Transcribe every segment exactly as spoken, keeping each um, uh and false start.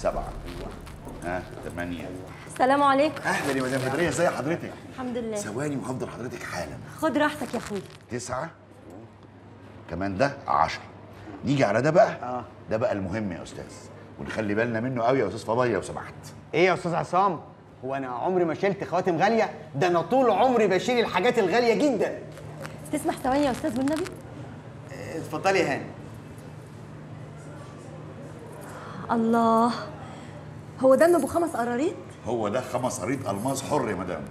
سبعة، ها ثمانية. السلام عليكم. اهلا يا مدام بدريه، ازي حضرتك؟ الحمد لله. ثواني وهفضل حضرتك حالا. خد راحتك يا اخويا. تسعة كمان ده عشرة. نيجي على ده بقى. اه ده بقى المهم يا استاذ، ونخلي بالنا منه قوي يا استاذ فضايا لو سمحت. ايه يا استاذ عصام؟ هو انا عمري ما شلت خواتم غاليه؟ ده انا طول عمري بشيل الحاجات الغاليه جدا. تسمح ثواني يا استاذ والنبي؟ اتفضلي يا هاني. الله، هو دم ابو خمس قراريط؟ هو ده خمس قريط الماس حر يا مدام.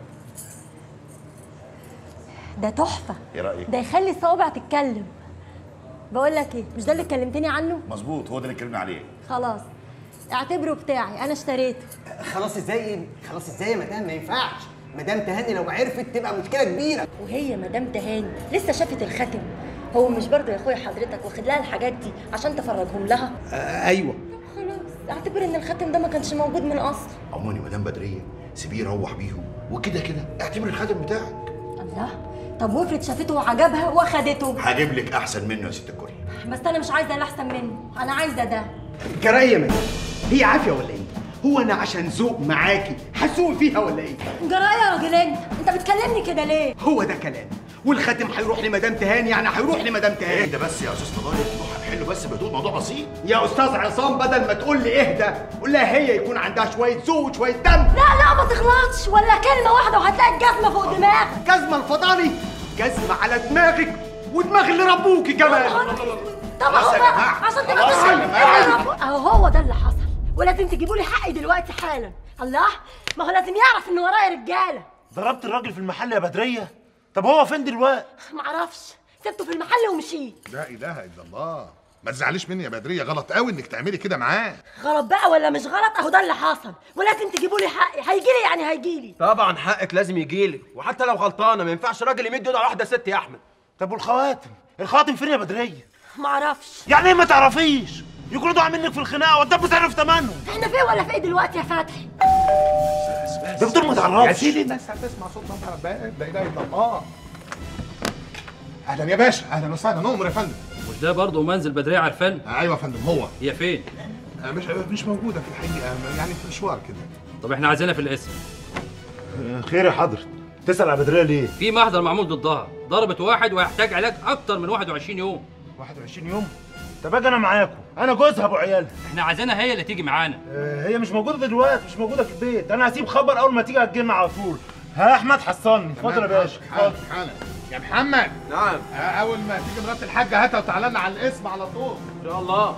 ده تحفه. ايه رايك؟ ده يخلي الصوابع تتكلم. بقول لك ايه، مش ده اللي كلمتني عنه؟ مظبوط، هو ده اللي اتكلمنا عليه. خلاص اعتبره بتاعي، انا اشتريته. خلاص ازاي؟ خلاص ازاي يا مدام؟ ما ينفعش. مدام تهاني لو عرفت تبقى مشكله كبيره. وهي مدام تهاني لسه شافت الخاتم. هو مش برضه يا اخويا حضرتك واخد لها الحاجات دي عشان تفرجهم لها؟ آه ايوه. خلاص اعتبر ان الخاتم ده ما كانش موجود من اصل. عموما يا مدام بدريه سيبيه يروح بيهم، وكده كده اعتبر الخاتم بتاعك. الله، طب وافرض شافته وعجبها واخدته؟ هجيب لك احسن منه يا ست الكل. بس انا مش عايزه اللي احسن منه، انا عايزه ده. جرايه يا مدام، هي عافيه ولا ايه؟ هو انا عشان ذوق معاكي هسوق فيها ولا ايه؟ جرايه يا راجل انت، انت بتكلمني كده ليه؟ هو ده كلام؟ والخاتم هيروح لمدام تهاني، يعني هيروح لمدام تهاني. اهدى بس يا استاذ فضايا، الموضوع هنحله بس بهدوء، موضوع بسيط. يا استاذ عصام بدل ما تقول لي اهدى قول لها هي يكون عندها شويه ذوق وشويه دم. لا لا ما تغلطش، ولا كلمه واحده وهتلاقي الجزمه فوق دماغك. جزمه الفضاني؟ جزمه على دماغك ودماغ اللي ربوكي كمان. طب اهو بقى عشان تبقى تفهم. اهو هو ده اللي حصل، ولازم تجيبوا لي حقي دلوقتي حالا. الله، ما هو لازم يعرف ان ورايا رجاله. ضربت الراجل في المحل يا بدريه؟ طب هو فين دلوقتي؟ معرفش، سبته في المحل ومشيت. لا اله الا الله، ما تزعليش مني يا بدريه، غلط قوي انك تعملي كده معاه. غلط بقى ولا مش غلط، اهو ده اللي حصل، ولازم تجيبوا لي حقي. هيجي لي يعني هيجي لي. طبعا حقك لازم يجيلك، وحتى لو غلطانه ما ينفعش راجل يمد ايده على واحده ست يا احمد. طب والخواتم؟ الخواتم فين يا بدريه؟ معرفش. يعني ايه ما تعرفيش؟ يكونوا ضاع منك في الخناقه والدب تعرف ثمنهم. احنا فين ولا في ايه دلوقتي يا فتحي؟ ده بتقول ما تعرفش يا سيدي الناس هتسمع صوت نبض الباب، لا اله الا الله. اهلا يا باشا، اهلا وسهلا، نؤمر يا فندم. مش ده برضه منزل بدريه عرفان؟ ايوه يا فندم هو. هي فين؟ آه مش مش موجوده في الحقيقه، يعني في مشوار كده. طب احنا عايزينها في الاسم. خير يا حضرة، تسأل على بدريه ليه؟ في محضر معمول ضدها، ضربت واحد وهيحتاج علاج اكتر من واحد وعشرين يوم. واحد وعشرين يوم؟ طب اجي انا معاكم، انا جوزها ابو عيالها. احنا عايزينها هي اللي تيجي معانا. آه هي مش موجوده دلوقتي، مش موجوده في البيت، انا هسيب خبر اول ما تيجي هتجيلنا على طول. ها احمد حصلني، اتفضل يا باشا. حاضر حالا يا محمد. نعم. آه اول ما تيجي مرات الحاجه هاتها وتعالى لنا على الاسم على طول. ان شاء الله.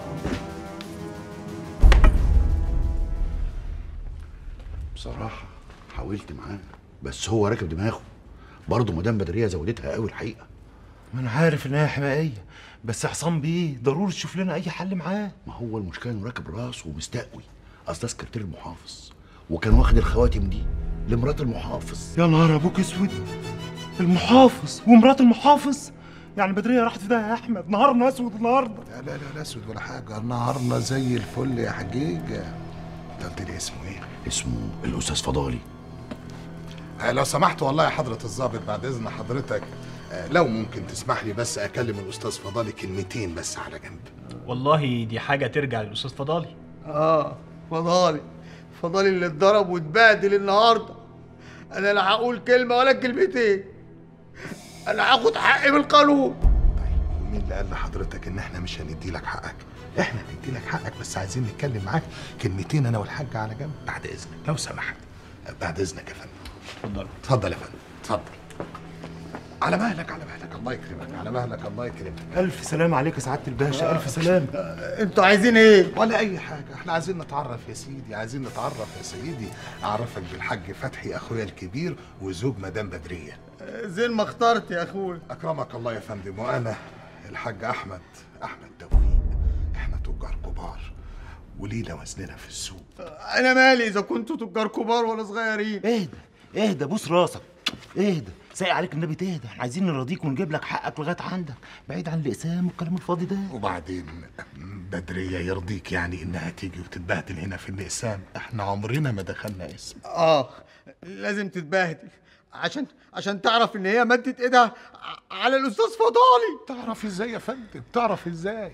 بصراحه حاولت معاه بس هو راكب دماغه. برضه مدام بدريه زودتها قوي الحقيقه. ما انا عارف ان هي حمائيه، بس حسام بيه ضروري تشوف لنا اي حل معاه. ما هو المشكله انه راكب راسه ومستقوي. اصل ده سكرتير المحافظ وكان واخد الخواتم دي لمرات المحافظ. يا نهار ابوك اسود، المحافظ ومرات المحافظ؟ يعني بدريه راحت في ده يا احمد، نهارنا اسود النهارده. لا لا لا لا اسود ولا حاجه، نهارنا زي الفل يا حجيجه. انت قلت لي اسمه ايه؟ اسمه الاستاذ فضالي. آه لو سمحت والله يا حضره الضابط، بعد اذن حضرتك آه لو ممكن تسمح لي بس اكلم الاستاذ فضالي كلمتين بس على جنب. والله دي حاجه ترجع للاستاذ فضالي. اه فضالي، فضالي اللي اتضرب واتبهدل النهارده. انا لا هقول كلمه ولا كلمتين، انا هاخد حقي بالقانون. طيب ومين اللي قال لحضرتك ان احنا مش هندي لك حقك؟ احنا هندي لك حقك بس عايزين نتكلم معاك كلمتين انا والحاج على جنب بعد اذنك لو سمحت. بعد اذنك يا فندم. اتفضل. اتفضل يا فندم اتفضل. على مهلك على مهلك، الله يكرمك، على مهلك الله يكرمك. الف سلام عليك يا سعاده الباشا. الف سلام. انتوا عايزين ايه؟ ولا اي حاجه، احنا عايزين نتعرف يا سيدي، عايزين نتعرف يا سيدي. اعرفك بالحاج فتحي اخويا الكبير وزوج مدام بدريه. زين ما اخترت يا اخويا. اكرمك الله يا فندم. وانا الحاج احمد، احمد توفيق. احنا تجار كبار ولينا وزننا في السوق. انا مالي اذا كنتوا تجار كبار ولا صغيرين. اهدى اهدى، بوس راسك، اهدى. سايق عليك النبي تهدى، احنا عايزين نرضيك ونجيب لك حقك لغايه عندك، بعيد عن الاقسام والكلام الفاضي ده. وبعدين بدريه يرضيك يعني انها تيجي وتتبهدل هنا في الاقسام؟ احنا عمرنا ما دخلنا اسم. اه لازم تتبهدل عشان عشان تعرف ان هي مدت ايدها على الاستاذ فضالي. تعرف ازاي يا فندم؟ تعرف ازاي؟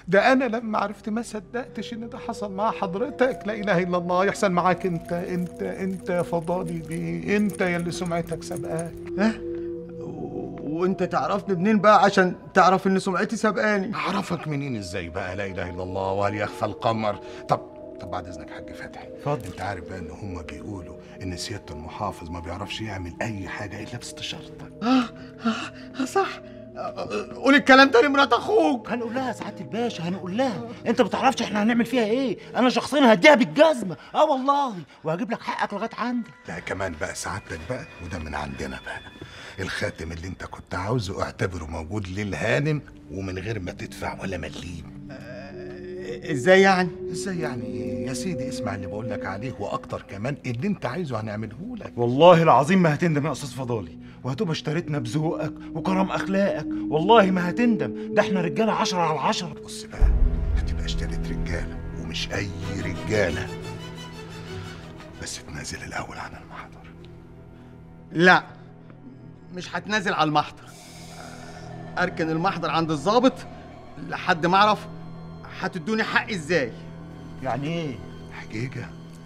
ده انا لما عرفت ما صدقتش ان ده حصل مع حضرتك. لا اله الا الله، يحصل معاك انت انت انت يا فضالي دي، انت يا اللي سمعتك سابقاك. ها؟ وانت تعرفني منين بقى عشان تعرف ان سمعتي سابقاني؟ اعرفك منين ازاي بقى؟ لا اله الا الله، وهل يخفى القمر؟ طب طب بعد اذنك يا حاج فتحي، اتفضل. انت عارف بقى ان هم بيقولوا ان سياده المحافظ ما بيعرفش يعمل اي حاجه الا باستشارتك. اه اه صح. قول الكلام ده لمرات اخوك. هنقول لها سعاده الباشا، هنقول لها. انت ما بتعرفش احنا هنعمل فيها ايه. انا شخصيا هديها بالجزمه، اه والله، وهجيب لك حقك لغايه عندك. لا كمان بقى سعادتك بقى، وده من عندنا بقى، الخاتم اللي انت كنت عاوزه اعتبره موجود للهانم ومن غير ما تدفع ولا مليم. ازاي يعني؟ ازاي يعني ايه يا سيدي؟ اسمع اللي بقول لك عليه واكتر كمان، اللي انت عايزه هنعمله لك. والله العظيم ما هتندم يا استاذ فضالي، وهتبقى اشتريتنا بذوقك وكرم اخلاقك، والله ما هتندم. ده احنا رجاله عشرة على العشرة. بص بقى، هتبقى اشتريت رجاله ومش اي رجاله، بس تنازل الاول عن المحضر. لا مش هتنازل على المحضر. اركن المحضر عند الضابط لحد ما اعرف هتدوني حقي ازاي. يعني ايه؟ حقيقه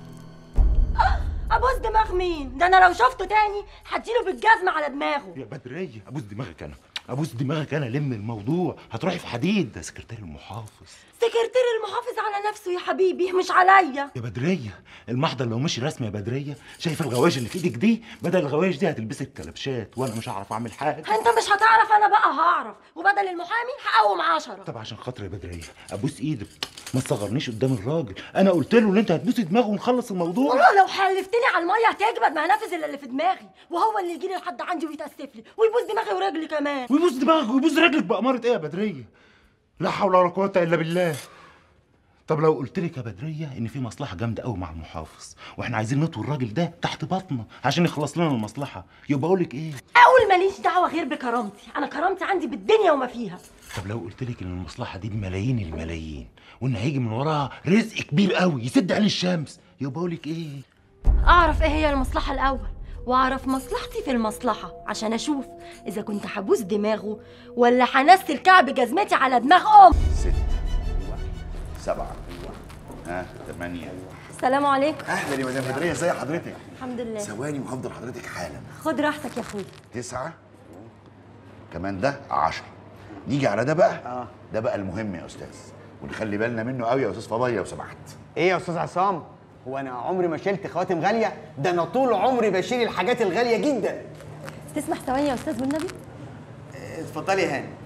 ابوس دماغ مين؟ ده انا لو شفته تاني هديله بالجزمه على دماغه. يا بدريه ابوس دماغك انا، ابوس دماغك انا، لم الموضوع، هتروحي في حديد. ده سكرتير المحافظ. سكرتير المحافظ على نفسه يا حبيبي، مش عليا. يا بدريه المحضر لو مشي رسمي يا بدريه، شايفه الغوايش اللي في ايدك دي؟ بدل الغوايش دي هتلبسك كلبشات وانا مش هعرف اعمل حاجه. انت مش هتعرف، انا بقى هعرف، وبدل المحامي هقوم عشرة. طب عشان خاطر يا بدريه ابوس ايدك، ما تصغرنيش قدام الراجل. انا قلت له ان انت هتبوسي دماغه ونخلص الموضوع. والله لو حلفتني على الميه هتجبد، ما هنفذ اللي في دماغي، وهو اللي يجي لي لحد عندي ويتاسف لي ويبوس دماغي ورجلي كمان. ويبوس دماغك ويبوس رجلك بأمارة ايه يا بدريه؟ لا حول ولا قوه الا بالله. طب لو قلت لك يا بدريه ان في مصلحه جامده قوي مع المحافظ، واحنا عايزين نطوي الراجل ده تحت بطنه عشان يخلص لنا المصلحه، يبقى اقول لك ايه؟ اقول ماليش دعوه غير بكرامتي، انا كرامتي عندي بالدنيا وما فيها. طب لو قلت لك ان المصلحه دي بملايين الملايين، وان هيجي من وراها رزق كبير قوي يسد عليه الشمس، يبقى اقول لك ايه؟ اعرف ايه هي المصلحه الاول، واعرف مصلحتي في المصلحه عشان اشوف اذا كنت هبوس دماغه ولا هنسل كعب جزمتي على دماغ ام. ستة سبعة ها ثمانية. السلام عليكم. اهلا يا مدام بدريه، ازي حضرتك؟ الحمد لله. ثواني وهفضل حضرتك حالا. خد راحتك يا اخويا. تسعة كمان ده عشرة. نيجي على ده بقى. اه ده بقى المهم يا استاذ، ونخلي بالنا منه قوي يا استاذ فضايا لو سمحت. ايه يا استاذ عصام؟ هو انا عمري ما شلت خواتم غاليه؟ ده انا طول عمري بشيل الحاجات الغاليه جدا. تسمح ثواني يا استاذ والنبي؟ اتفضلي يا هاني.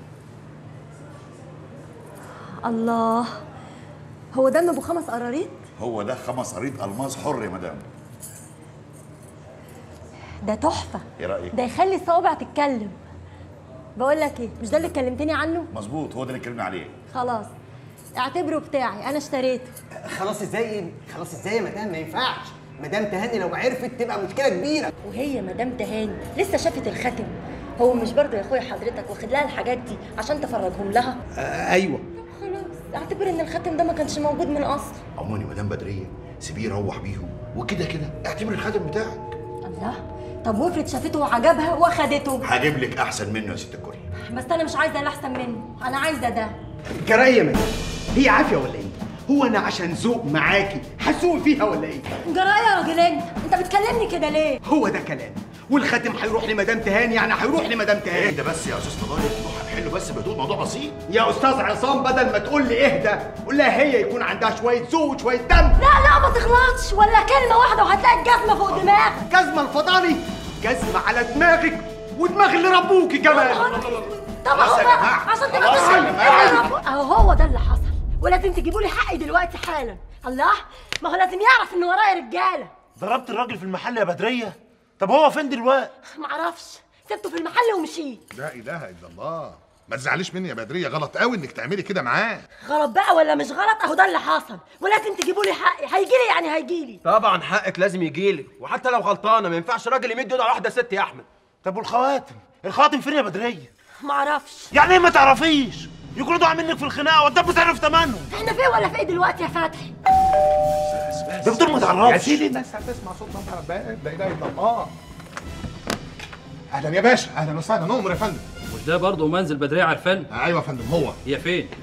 الله، هو دم ابو خمس قراريط؟ هو ده خمس قريط الماس حر يا مدام. ده تحفه. ايه رايك؟ ده يخلي الصوابع تتكلم. بقول لك ايه، مش ده اللي كلمتني عنه؟ مظبوط، هو ده اللي اتكلمنا عليه. خلاص اعتبره بتاعي، انا اشتريته. خلاص ازاي؟ خلاص ازاي يا مدام؟ ما ينفعش، مدام تهاني لو عرفت تبقى مشكله كبيره. وهي مدام تهاني لسه شافت الخاتم، هو مش برضه يا اخويا حضرتك واخد لها الحاجات دي عشان تفرجهم لها؟ آه ايوه. خلاص اعتبر ان الخاتم ده ما كانش موجود من اصل. عموما يا مدام بدريه سيبيه يروح بيهم، وكده كده اعتبر الخاتم بتاعك. الله، طب وافرض شافته وعجبها واخدته؟ هجيب لك احسن منه يا ست الكل. بس انا مش عايزه اللي احسن منه، انا عايزه ده. جرايه يا مدام، هي عافيه ولا ايه؟ هو انا عشان ذوق معاكي هسوق فيها ولا ايه؟ جرايه يا راجل انت، انت بتكلمني كده ليه؟ هو ده كلام، والخاتم هيروح لمدام تهاني، يعني هيروح لمدام تهاني. اهدى بس يا استاذ فضايا، الموضوع هنحله بس بهدوء، موضوع بسيط. يا استاذ عصام بدل ما تقول لي اهدى قول لها هي يكون عندها شويه ذوق وشويه دم. لا لا ما تغلطش، ولا كلمه واحده وهتلاقي الجزمه فوق دماغك. جزمه الفضالي؟ جزمه على دماغك ودماغ اللي ربوكي كمان. طب اهو بقى عشان تبقى اهو هو ده اللي حصل، ولازم تجيبوا لي حقي دلوقتي حالا. الله، ما هو لازم يعرف ان ورايا رجاله. ضربت الراجل في المحل يا بدريه؟ طب هو فين دلوقتي؟ معرفش، سبته في المحل ومشيت. لا اله الا الله، ما تزعليش مني يا بدريه، غلط قوي انك تعملي كده معاه. غلط بقى ولا مش غلط، اهو ده اللي حصل، ولازم تجيبوا لي حقي. هيجي لي يعني هيجي لي. طبعا حقك لازم يجي لي، وحتى لو غلطانه ما ينفعش راجل يمد ايده على واحده ست يا احمد. طب والخواتم؟ الخواتم فين يا بدريه؟ معرفش. يعني ايه ما تعرفيش؟ يكونوا ضاع منك في الخناقه والدب تعرف ثمنهم. احنا فين ولا في ايه دلوقتي يا فتحي؟ ده بتقول ما تعرفش يا سيدي، الناس هتسمع صوت نبض الباب. لا اله الا الله. اهلا يا باشا، اهلا وسهلا، نؤمر يا فندم. مش ده برضه منزل بدريه عرفان؟ ايوه يا فندم، هو هي فين؟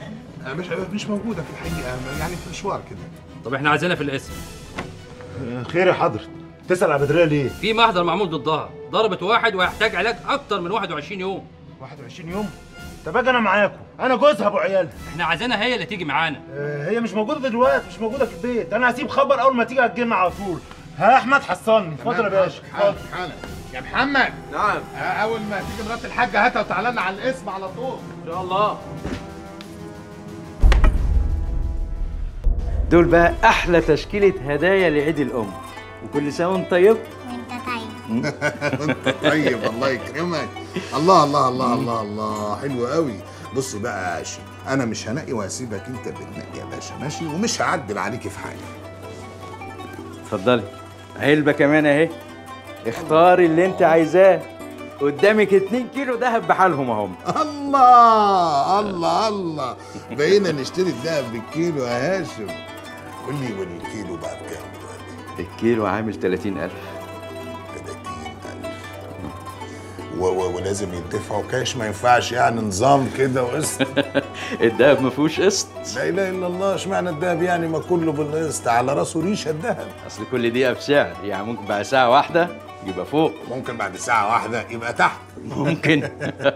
مش مش موجوده في الحقيقه، يعني في مشوار كده. طب احنا عايزينها في الاسم. خير يا حضرة، تسأل على بدرية ليه؟ في محضر معمول ضدها، ضربت واحد وهيحتاج علاج اكتر من واحد وعشرين يوم. واحد وعشرين يوم؟ طب اجي انا معاكم، انا جوزها ابو عيالها. احنا عايزينها هي اللي تيجي معانا. آه هي مش موجودة دلوقتي، مش موجودة في البيت، انا هسيب خبر اول ما تيجي هتجيلنا على طول. ها يا احمد حصلني، اتفضل يا باشا. حالا حالا يا محمد. نعم. اول ما تيجي مرات الحاجه هاتها وتعالى لنا على الاسم على طول. ان شاء الله. دول بقى احلى تشكيله هدايا لعيد الام، وكل سنه وانت طيب. وانت طيب. وانت طيب، الله يكرمك. الله الله الله الله الله، حلو قوي. بص بقى يا عاشي، انا مش هنقي وهسيبك انت اللي تنقي يا باشا، ماشي؟ ومش هعدل عليكي في حاجه. اتفضلي. علبه كمان اهي، اختاري اللي انت عايزاه. قدامك اتنين كيلو دهب بحالهم اهم. الله الله الله، بقينا نشتري الدهب بالكيلو يا هاشم. قول لي والكيلو بقى بكام دلوقتي؟ الكيلو عامل تلاتين ألف. تلاتين ألف و و ولازم يدفعوا كاش، ما ينفعش يعني نظام كده وقسط؟ الدهب ما فيهوش قسط. لا اله الا الله، اشمعنى الدهب يعني ما كله بالقسط؟ على راسه ريشه الدهب. اصل كل دقيقه بسعر، يعني ممكن بعد ساعه واحده يبقى فوق، ممكن بعد ساعه واحده يبقى تحت. ممكن.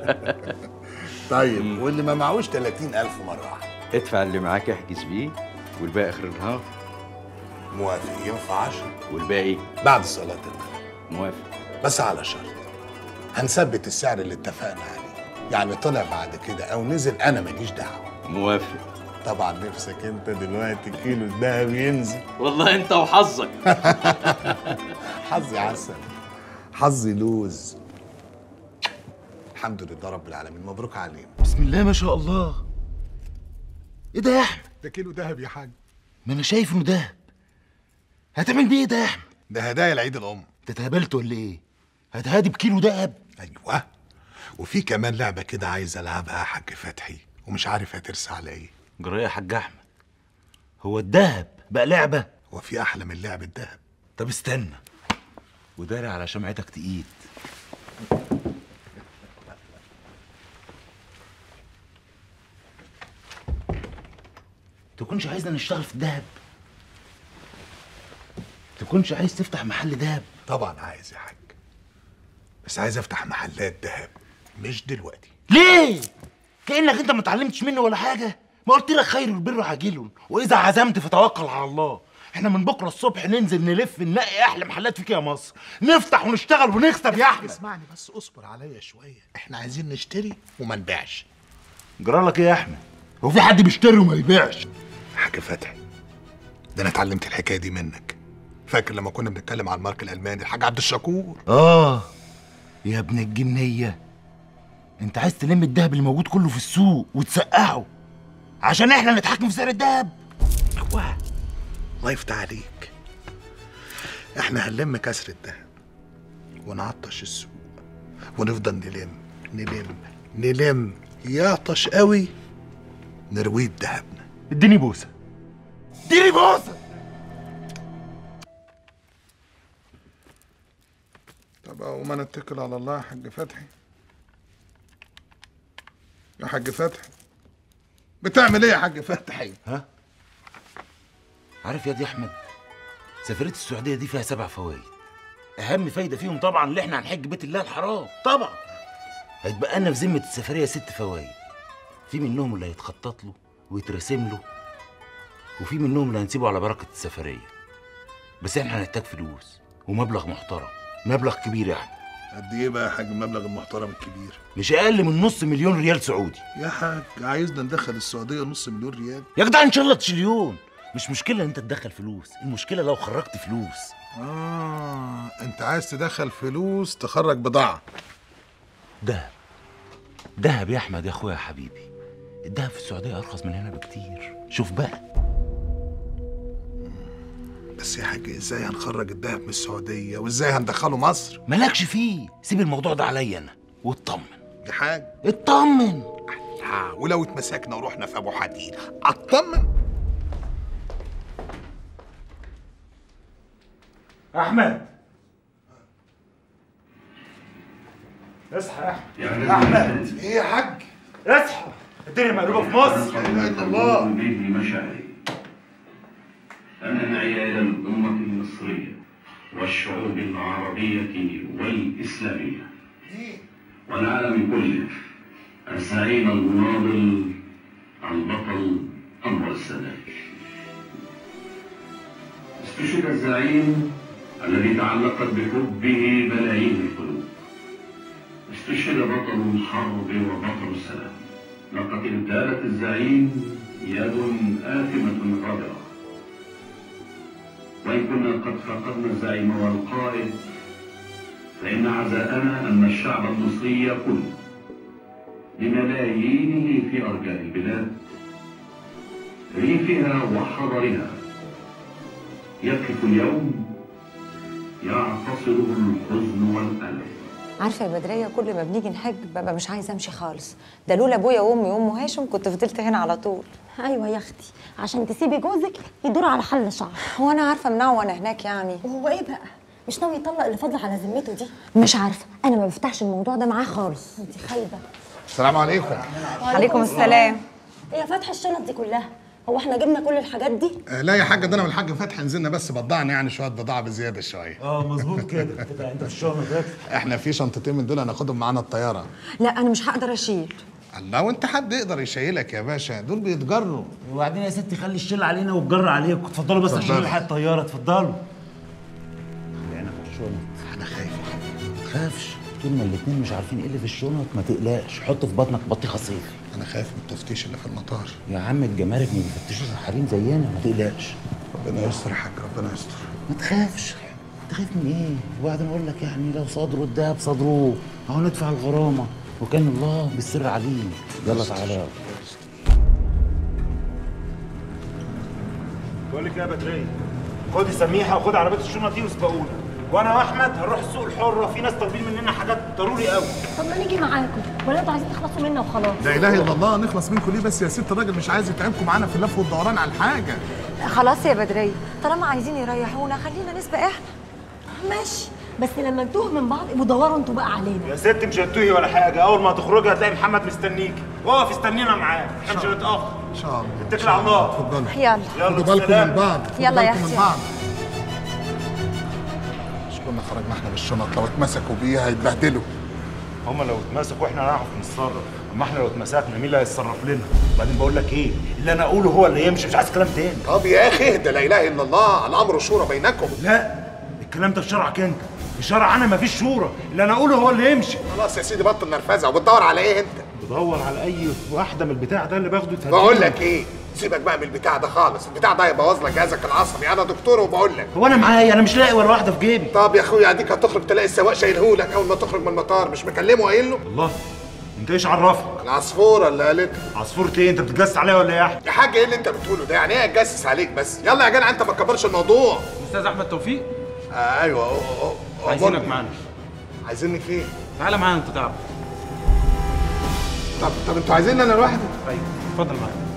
طيب واللي ما معهوش تلاتين ألف مره واحده؟ ادفع اللي معاك احجز بيه، والباقي اخر النهار. موافق. ينفع عشرة؟ والباقي بعد صلاه المغرب. موافق، بس على شرط، هنثبت السعر اللي اتفقنا عليه، يعني طلع بعد كده او نزل انا ماليش دعوه. موافق. طبعا نفسك انت دلوقتي كيلو الدهب ينزل. والله انت وحظك. حظي عسل، حظي لوز. الحمد لله رب العالمين، مبروك علينا. بسم الله ما شاء الله. ايه ده يا احمد؟ ده كيلو دهب يا حاج. ما انا شايف انه دهب. هتعمل بيه ايه ده يا احمد؟ ده هدايا لعيد الام. انت اتهبلت ولا ايه؟ هتهادي بكيلو دهب؟ ايوه. وفي كمان لعبه كده عايز العبها يا حاج فتحي، ومش عارف هترسى على ايه. جرايه يا حاج احمد، هو الدهب بقى لعبه؟ هو في احلى من لعب الدهب؟ طب استنى، وداري على شمعتك تقيد. تكونش عايزنا نشتغل في الدهب؟ تكونش عايز تفتح محل دهب؟ طبعا عايز يا حاج، بس عايز افتح محلات دهب مش دلوقتي. ليه؟ كأنك انت ما اتعلمتش منه ولا حاجه. ما قلت لك خير البر عاجل، واذا عزمت فتوكل على الله. احنا من بكره الصبح ننزل نلف نلاقي احلى محلات فيك يا مصر، نفتح ونشتغل ونكسب يا احمد. اسمعني بس، اصبر عليا شويه، احنا عايزين نشتري وما نبيعش. جرالك ايه يا احمد؟ هو في حد بيشتري وما يبيعش؟ حاج فتحي، ده انا اتعلمت الحكايه دي منك. فاكر لما كنا بنتكلم على المارك الالماني الحاج عبد الشكور؟ اه يا ابن الجنيه، انت عايز تلم الدهب اللي موجود كله في السوق وتسقعه عشان احنا نتحكم في سعر الدهب؟ ايوه، الله يفتح عليك. احنا هنلم كسر الدهب ونعطش السوق، ونفضل نلم نلم نلم، يعطش قوي نرويد دهبنا. اديني بوسه، اديني بوسه. طب وما نتكل على الله يا حاج فتحي. يا حاج فتحي بتعمل ايه يا حاج فتحي؟ ها؟ عارف يا دي احمد، سفريه السعوديه دي فيها سبع فوائد. اهم فايده فيهم طبعا اللي احنا هنحج بيت الله الحرام طبعا. هيتبقى لنا في ذمه السفريه ست فوائد. في منهم اللي هيتخطط له ويترسم له، وفي منهم اللي هنسيبه على بركه السفريه. بس احنا هنحتاج فلوس ومبلغ محترم، مبلغ كبير يعني. قد ايه بقى يا حاج المبلغ المحترم الكبير؟ مش اقل من نص مليون ريال سعودي. يا حاج عايزنا ندخل السعوديه نص مليون ريال؟ يا جدع ان شاء الله تشيليون. مش مشكله ان انت تدخل فلوس، المشكله لو خرجت فلوس. اه انت عايز تدخل فلوس تخرج بضاعه. دهب دهب يا احمد يا اخويا يا حبيبي، الدهب في السعوديه ارخص من هنا بكتير. شوف بقى. بس يا حاج ازاي هنخرج الدهب من السعوديه وازاي هندخله مصر؟ مالكش فيه، سيب الموضوع ده عليا انا واطمن. يا حاج اطمن. آه ولو اتمسكنا ورحنا في ابو حديد اطمن. احمد اصحى يا احمد. احمد ايه يا حاج؟ اصحى الدنيا مقلوبه في مصر. لا اله الا الله. به مشاعري أنا العيال الأمة المصرية والشعوب العربية والإسلامية والعالم كله الزعيم المناضل البطل أنور السادات. استشهد الزعيم الذي تعلقت بحبه ملايين القلوب. استشهد بطل الحرب وبطل السلام. لقد امتالت الزعيم يد آثمة غادرة. وإن كنا قد فقدنا الزعيم والقائد فإن عزاءنا أن الشعب المصري كله بملايينه في أرجاء البلاد ريفها وحضرها يقف اليوم يعتصره الحزن والألم. عارفه يا بدريه، كل ما بنيجي نحج ببقى مش عايزه امشي خالص. ده لولا ابويا وامي وام هاشم كنت فضلت هنا على طول. ايوه يا اختي، عشان تسيبي جوزك يدور على حل شعر. هو انا عارفه منعه وانا هناك يعني. وهو ايه بقى؟ مش ناوي يطلق اللي فاضله على ذمته دي؟ مش عارفه، انا ما بفتحش الموضوع ده معاه خالص. انت خايبه. السلام عليكم. وعليكم السلام. ايه يا فتحي الشنط دي كلها؟ هو احنا جبنا كل الحاجات دي؟ آه لا يا حاجه، ده انا والحاج فتحي نزلنا بس بضعنا يعني شويه بضاعه بزياده شويه. اه مظبوط كده. كده انت في الشنط ده؟ احنا في شنطتين من دول هناخدهم معانا الطياره. لا انا مش هقدر اشيل. الله، وانت حد يقدر يشيلك يا باشا؟ دول بيتجروا. وبعدين يا ستي خلي الشيل علينا والجر عليكم. اتفضلوا بس عشان نلحق الطياره. اتفضلوا. خلينا في الشنط. انا خايف يا حبيبي. ما تخافش، طول ما الاتنين مش عارفين ايه اللي في الشنط ما تقلقش. حط في بطنك بطيخه صيفي. انا خايف من التفتيش اللي في المطار. يا عم الجمارك ما بيفتشوش الحريم زينا، ما تقلقش. ربنا يستر يا حاج، ربنا يستر. ما تخافش. تخاف من ايه؟ وبعدين اقول لك يعني لو صدروا الدهب صدروه، اهو ندفع الغرامه وكان الله بالسر عليم. يلا تعالى. بقول لك ايه يا بدريه، خدي سميحه وخدي عربيه الشنط دي واسبقونا، وانا واحمد هنروح السوق الحره. في ناس طالبين مننا حاجات ضروري قوي. طب ما نيجي معاكم، ولا انتوا عايزين تخلصوا منا وخلاص؟ لا اله الا الله، نخلص منكم ليه بس يا ست؟ الراجل مش عايز يتعبكم معانا في اللف والدوران على الحاجه. خلاص يا بدريه، طالما عايزين يريحونا خلينا نسبق احنا. ماشي، بس لما نتوه من بعض يبقوا دوروا انتوا بقى علينا. يا ست مش هتتوهي ولا حاجه، اول ما هتخرجي هتلاقي محمد مستنيكي. واقف استنينا معاه، احنا مش هنتاخر. ان شاء الله. اتكل على الله. اتفضلوا. يلا. خدوا بالكم من بعض. يلا يا اختي. من بعض. مش كنا خرجنا احنا بالشنط؟ لو اتمسكوا بيها هيتبهدلوا. هما لو اتمسكوا احنا هنعرف نتصرف، اما احنا لو اتمسكنا مين اللي هيتصرف لنا؟ وبعدين بقول لك ايه، اللي انا اقوله هو اللي يمشي، مش عايز كلام تاني. طب يا اخي اهدى، لا اله الا الله، الامر شورى بينكم. لا، الكلام ده في شرعك انت، في شرع انا مفيش شورى، اللي انا اقوله هو اللي يمشي. خلاص يا سيدي بطل نرفزه. وبتدور على ايه انت؟ بدور على اي واحده من البتاع ده اللي باخده تهديد. بقول لك ايه، سيبك بقى من البتاع ده خالص، البتاع ده هيبوظ لك جهازك العصبي. انا دكتور وبقول لك. هو انا معايا، انا مش لاقي ولا واحده في جيبي. طب يا اخويا اديك هتخرج تلاقي السواق شايلهولك اول ما تخرج من المطار، مش مكلمه قايل له؟ الله، انت ايش عرفك؟ العصفوره اللي قالت. عصفوره ايه؟ انت بتتجسس عليا ولا ايه يا احمد؟ يا حاج ايه اللي انت بتقوله ده؟ يعني ايه اتجسس عليك بس؟ يلا يا جدع انت ما تكبرش الموضوع. استاذ احمد توفيق. آه ايوه أو أو أو عايزينك معانا. عايزيني فين؟ تعالى معانا انت تعرف. طب طب انتوا عايزيني انا لوحدي؟ طيب اتفضل معانا.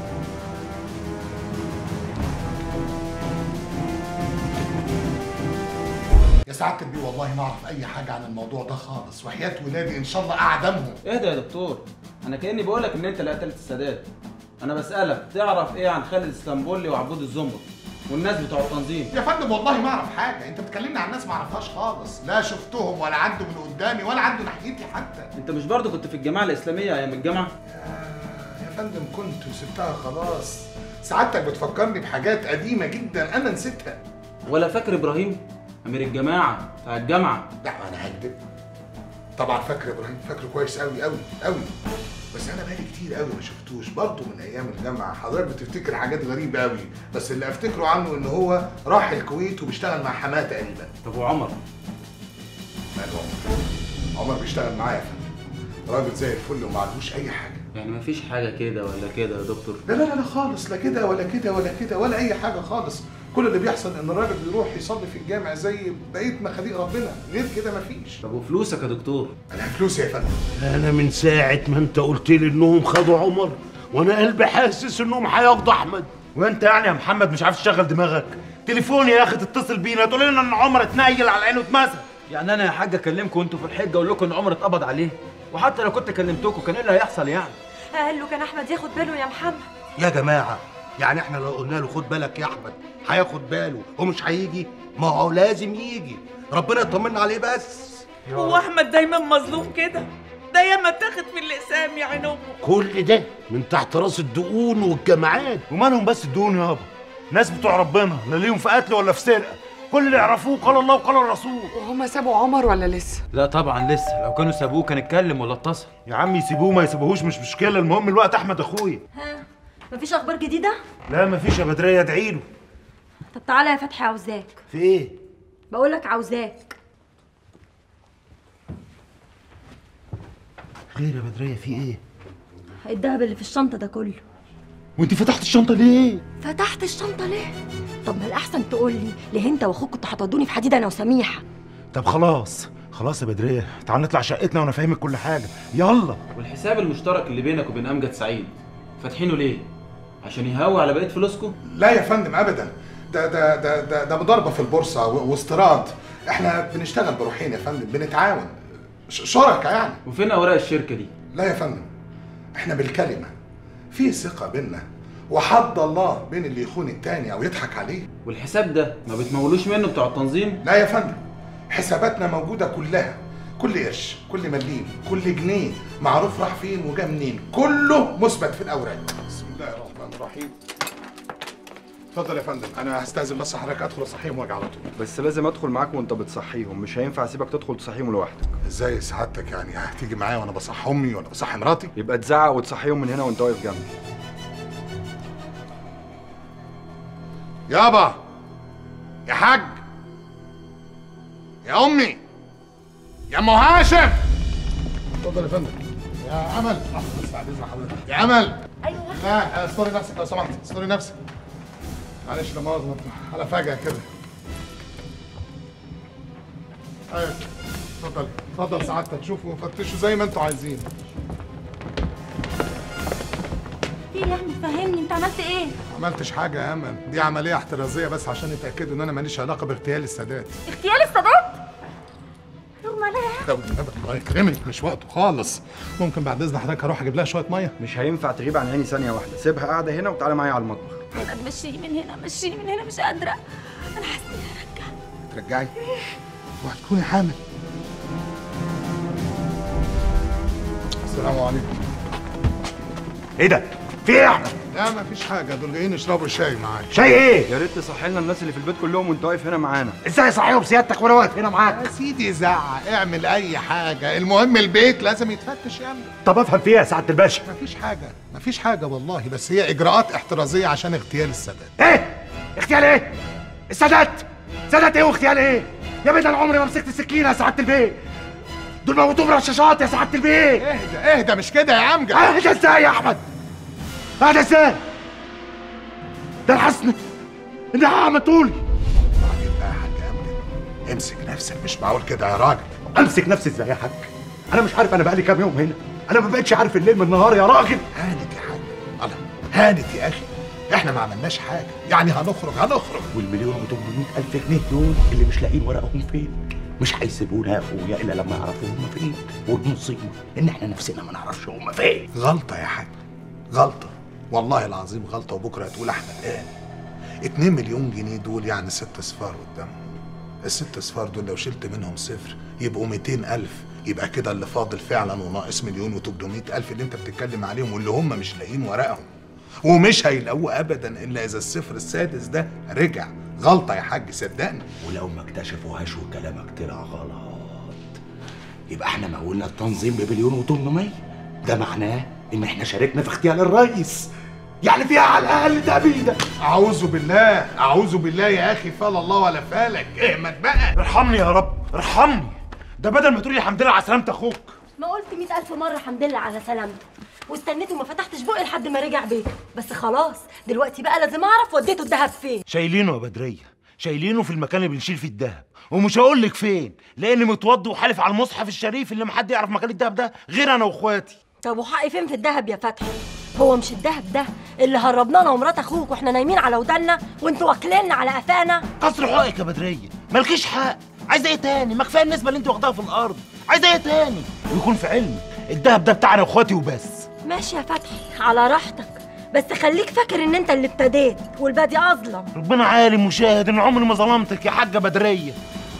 يا سعاده البيه والله ما اعرف اي حاجه عن الموضوع ده خالص، وحياه ولادي ان شاء الله اعدمهم. اهدى يا دكتور، انا كاني بقول لك ان انت اللي قتلت السادات. انا بسالك تعرف ايه عن خالد اسطنبولي وعبود الزنبط والناس بتوع التنظيم؟ يا فندم والله ما اعرف حاجه، انت بتكلمني عن ناس ما اعرفهاش خالص، لا شفتهم ولا عدوا من قدامي ولا عدوا ناحيتي حتى. انت مش برضه كنت في الجماعه الاسلاميه ايام الجامعه؟ يا فندم كنت وسبتها خلاص. سعادتك بتفكرني بحاجات قديمه جدا انا نسيتها. ولا فاكر ابراهيم امير الجماعه بتاع الجامعه؟ لا انا هكدب. طبعا فاكر ابراهيم، فاكره كويس قوي قوي قوي، بس انا بقالي كتير قوي ما شفتوش، برضه من ايام الجامعه. حضرتك بتفتكر حاجات غريبه قوي، بس اللي افتكره عنه ان هو راح الكويت وبيشتغل مع حماه تقريبا. طب وعمر؟ مال عمر؟ عمر بيشتغل معايا يا فندم، راجل زي الفل وما عندوش اي حاجه. يعني مفيش حاجه كده ولا كده يا دكتور؟ لا لا لا خالص، لا كده ولا كده ولا كده ولا اي حاجه خالص. كل اللي بيحصل ان الراجل بيروح يصلي في الجامع زي بقيه مخاليق ربنا، غير كده مفيش. طب وفلوسك يا دكتور؟ انا فلوسي يا فندم. انا من ساعه ما انت قلت لي انهم خدوا عمر وانا قلبي حاسس انهم هياخدوا احمد. وانت يعني يا محمد مش عارف تشغل دماغك؟ تليفون يا اخي تتصل بينا تقول لنا ان عمر اتنيل على عينه واتمسك. يعني انا يا حاج اكلمكم وانتوا في الحجه اقول لكم ان عمر اتقبض عليه؟ وحتى لو كنت كلمتكم كان ايه اللي هيحصل يعني؟ قال له كان احمد ياخد باله يا محمد. يا جماعه يعني احنا لو قلنا له خد بالك يا احمد هياخد باله ومش هيجي؟ ما هو لازم يجي، ربنا يطمنا عليه بس. هو احمد دايما مظلوم كده؟ ده ياما اتاخد في الاقسام يا عين امه. كل ده من تحت راس الدقون والجماعات. ومالهم بس الدقون يابا؟ ناس بتوع ربنا، لا ليهم في قتل ولا في سرقه، كل اللي يعرفوه قال الله وقال الرسول. وهم سابوا عمر ولا لسه؟ لا طبعا لسه، لو كانوا سابوه كان اتكلم ولا اتصل. يا عم يسيبوه ما يسيبوهوش مش مشكله، المهم الوقت احمد اخويا. ها مفيش اخبار جديده؟ لا مفيش يا بدريه، ادعي له. طب تعالى يا فتحي عاوزاك. في ايه؟ بقول لك عاوزاك. خير يا بدريه في ايه؟ الدهب اللي في الشنطه ده كله. وانت فتحت الشنطه ليه؟ فتحت الشنطه ليه؟ طب ما الاحسن تقول لي ليه انت واخوك كنتوا هتودوني في حديد انا وسميحه. طب خلاص خلاص يا بدريه، تعال نطلع شقتنا وانا فاهمك كل حاجه، يلا. والحساب المشترك اللي بينك وبين امجد سعيد فاتحينه ليه؟ عشان يهوي على بقيه فلوسكم؟ لا يا فندم ابدا، ده ده ده ده, ده مضاربه في البورصه واستيراد، احنا بنشتغل بروحين يا فندم، بنتعاون شركاء يعني. وفين اوراق الشركه دي؟ لا يا فندم، احنا بالكلمه في ثقه بينا وحد الله بين اللي يخون التاني او يضحك عليه. والحساب ده ما بتمولوش منه بتوع التنظيم؟ لا يا فندم، حساباتنا موجوده كلها، كل قرش كل مليم كل جنيه معروف راح فين وجا منين، كله مثبت في الاوراق. بسم الله الرحمن الرحيم. اتفضل يا فندم، انا هستاذن بس حضرتك ادخل اصحيهم واجي على طول. بس لازم ادخل معاك وانت بتصحيهم، مش هينفع اسيبك تدخل تصحيهم لوحدك. ازاي سعادتك يعني هتيجي معايا وانا بصحي امي ولا بصحي مراتي؟ يبقى تزعق وتصحيهم من هنا وانت واقف جنبي. يابا يا حاج يا امي يا ام هاشم. اتفضل يا فندم. يا امل بس بعد اذن حضرتك يا امل. ايوه. لا استوري نفسك لو سمحت، استوري نفسك. معلش لا مؤاخذة على فجأة كده. ايوه اتفضل اتفضل سعادتك، شوفوا وفتشوا زي ما انتوا عايزين. ايه يا احمد فهمني انت عملت ايه؟ ما عملتش حاجة يا امل، دي عملية احترازية بس عشان يتأكدوا ان انا ماليش علاقة باغتيال السادات. اغتيال السادات؟ يغمى عليها. ده الله يكرمك مش وقته خالص. ممكن بعد اذن حضرتك اروح اجيب لها شوية مية؟ مش هينفع تغيب عن عيني ثانية واحدة، سيبها قاعدة هنا وتعالى معايا على المطبخ. انا تمشيني من هنا، مشيني من هنا، مش قادرة. انا حاسة اني هرجع. ترجعي؟ وهتكوني حامل. السلام عليكم. ايه ده؟ في ايه يا احمد؟ لا مفيش حاجة، دول جايين يشربوا شاي معايا. شاي ايه؟ يا ريت تصحي لنا الناس اللي في البيت كلهم وانت واقف هنا معانا. ازاي صحيهم سيادتك وانا واقف هنا معاك؟ يا سيدي زعق، اعمل أي حاجة، المهم البيت لازم يتفتش يا ابني. طب افهم فيها يا سعادة الباشا. مفيش حاجة، مفيش حاجة والله، بس هي إجراءات احترازية عشان اغتيال السادات. ايه؟ اغتيال ايه؟ السادات؟ سادات ايه واغتيال ايه؟ يا بيه ده انا عمري ما مسكت السكينة يا سعادة البيه. دول موتوهم برشاشات يا سعادة البيه. اهدى اهدى مش كده يا امجد. اهدى ازاي يا احمد؟ اهدى ازاي؟ ده الحسن اني هعمل طولي. بعدين بقى يا حاج امجد امسك نفسك، مش معقول كده يا راجل. امسك نفسي ازاي يا حاج؟ انا مش عارف، انا بقالي كام يوم هنا، انا ما بقتش عارف الليل من النهار يا راجل. هانت يا حاج، الله هانت يا اخي، احنا ما عملناش حاجه، يعني هنخرج هنخرج. والمليون وتمنمية الف جنيه دول اللي مش لاقيين ورقهم فين؟ مش هيسيبونا يا اخويا الا لما يعرفوا هم فين، والمصيبه ان احنا نفسنا ما نعرفش هم فين. غلطه يا حاج، غلطه والله العظيم غلطه، وبكره هتقول احمد قال. اتنين مليون جنيه دول يعني ست اصفار قدامهم. الست اصفار دول لو شلت منهم صفر يبقوا مئتين ألف، يبقى كده اللي فاضل فعلا وناقص مليون وتمنمية ألف اللي انت بتتكلم عليهم، واللي هم مش لاقيين ورقهم ومش هيلاقوه ابدا الا اذا الصفر السادس ده رجع. غلطه يا حاج صدقني. ولو ما اكتشفوهاش وكلامك طلع غلط يبقى احنا مولنا التنظيم بمليون وتمنمية، ده معناه ان احنا شاركنا في اغتيال الرئيس، يعني فيها على الاقل تأبيدة. اعوذ بالله اعوذ بالله يا اخي، فال الله ولا فالك، اهمت بقى. ارحمني يا رب ارحمني، ده بدل ما تقولي الحمد لله على سلامة اخوك. ما قلت مئة ألف مرة الحمد لله على سلامته، واستنيت وما فتحتش بقي لحد ما رجع بيته، بس خلاص دلوقتي بقى لازم اعرف وديته الدهب فين. شايلينه يا بدرية، شايلينه في المكان اللي بنشيل فيه الدهب، ومش هقول لك فين لاني متوضي وحالف على المصحف الشريف اللي محد يعرف مكان الدهب ده غير انا واخواتي. طب وحقي فين في الدهب يا فتحي؟ هو مش الدهب ده اللي هربنانا ومرات اخوك واحنا نايمين على ودنا وانتوا واكليننا على قفانا؟ قصر حقك يا بدرية، مالكيش حق، عايزه ايه تاني؟ ما كفايه النسبه اللي انت واخداها في الارض، عايزه ايه تاني؟ ويكون في علمك الدهب ده بتاعنا واخواتي وبس. ما ماشي يا فتحي على راحتك، بس خليك فاكر ان انت اللي ابتديت والبادي اظلم. ربنا عالم وشاهد ان عمري ما ظلمتك يا حاجه بدريه.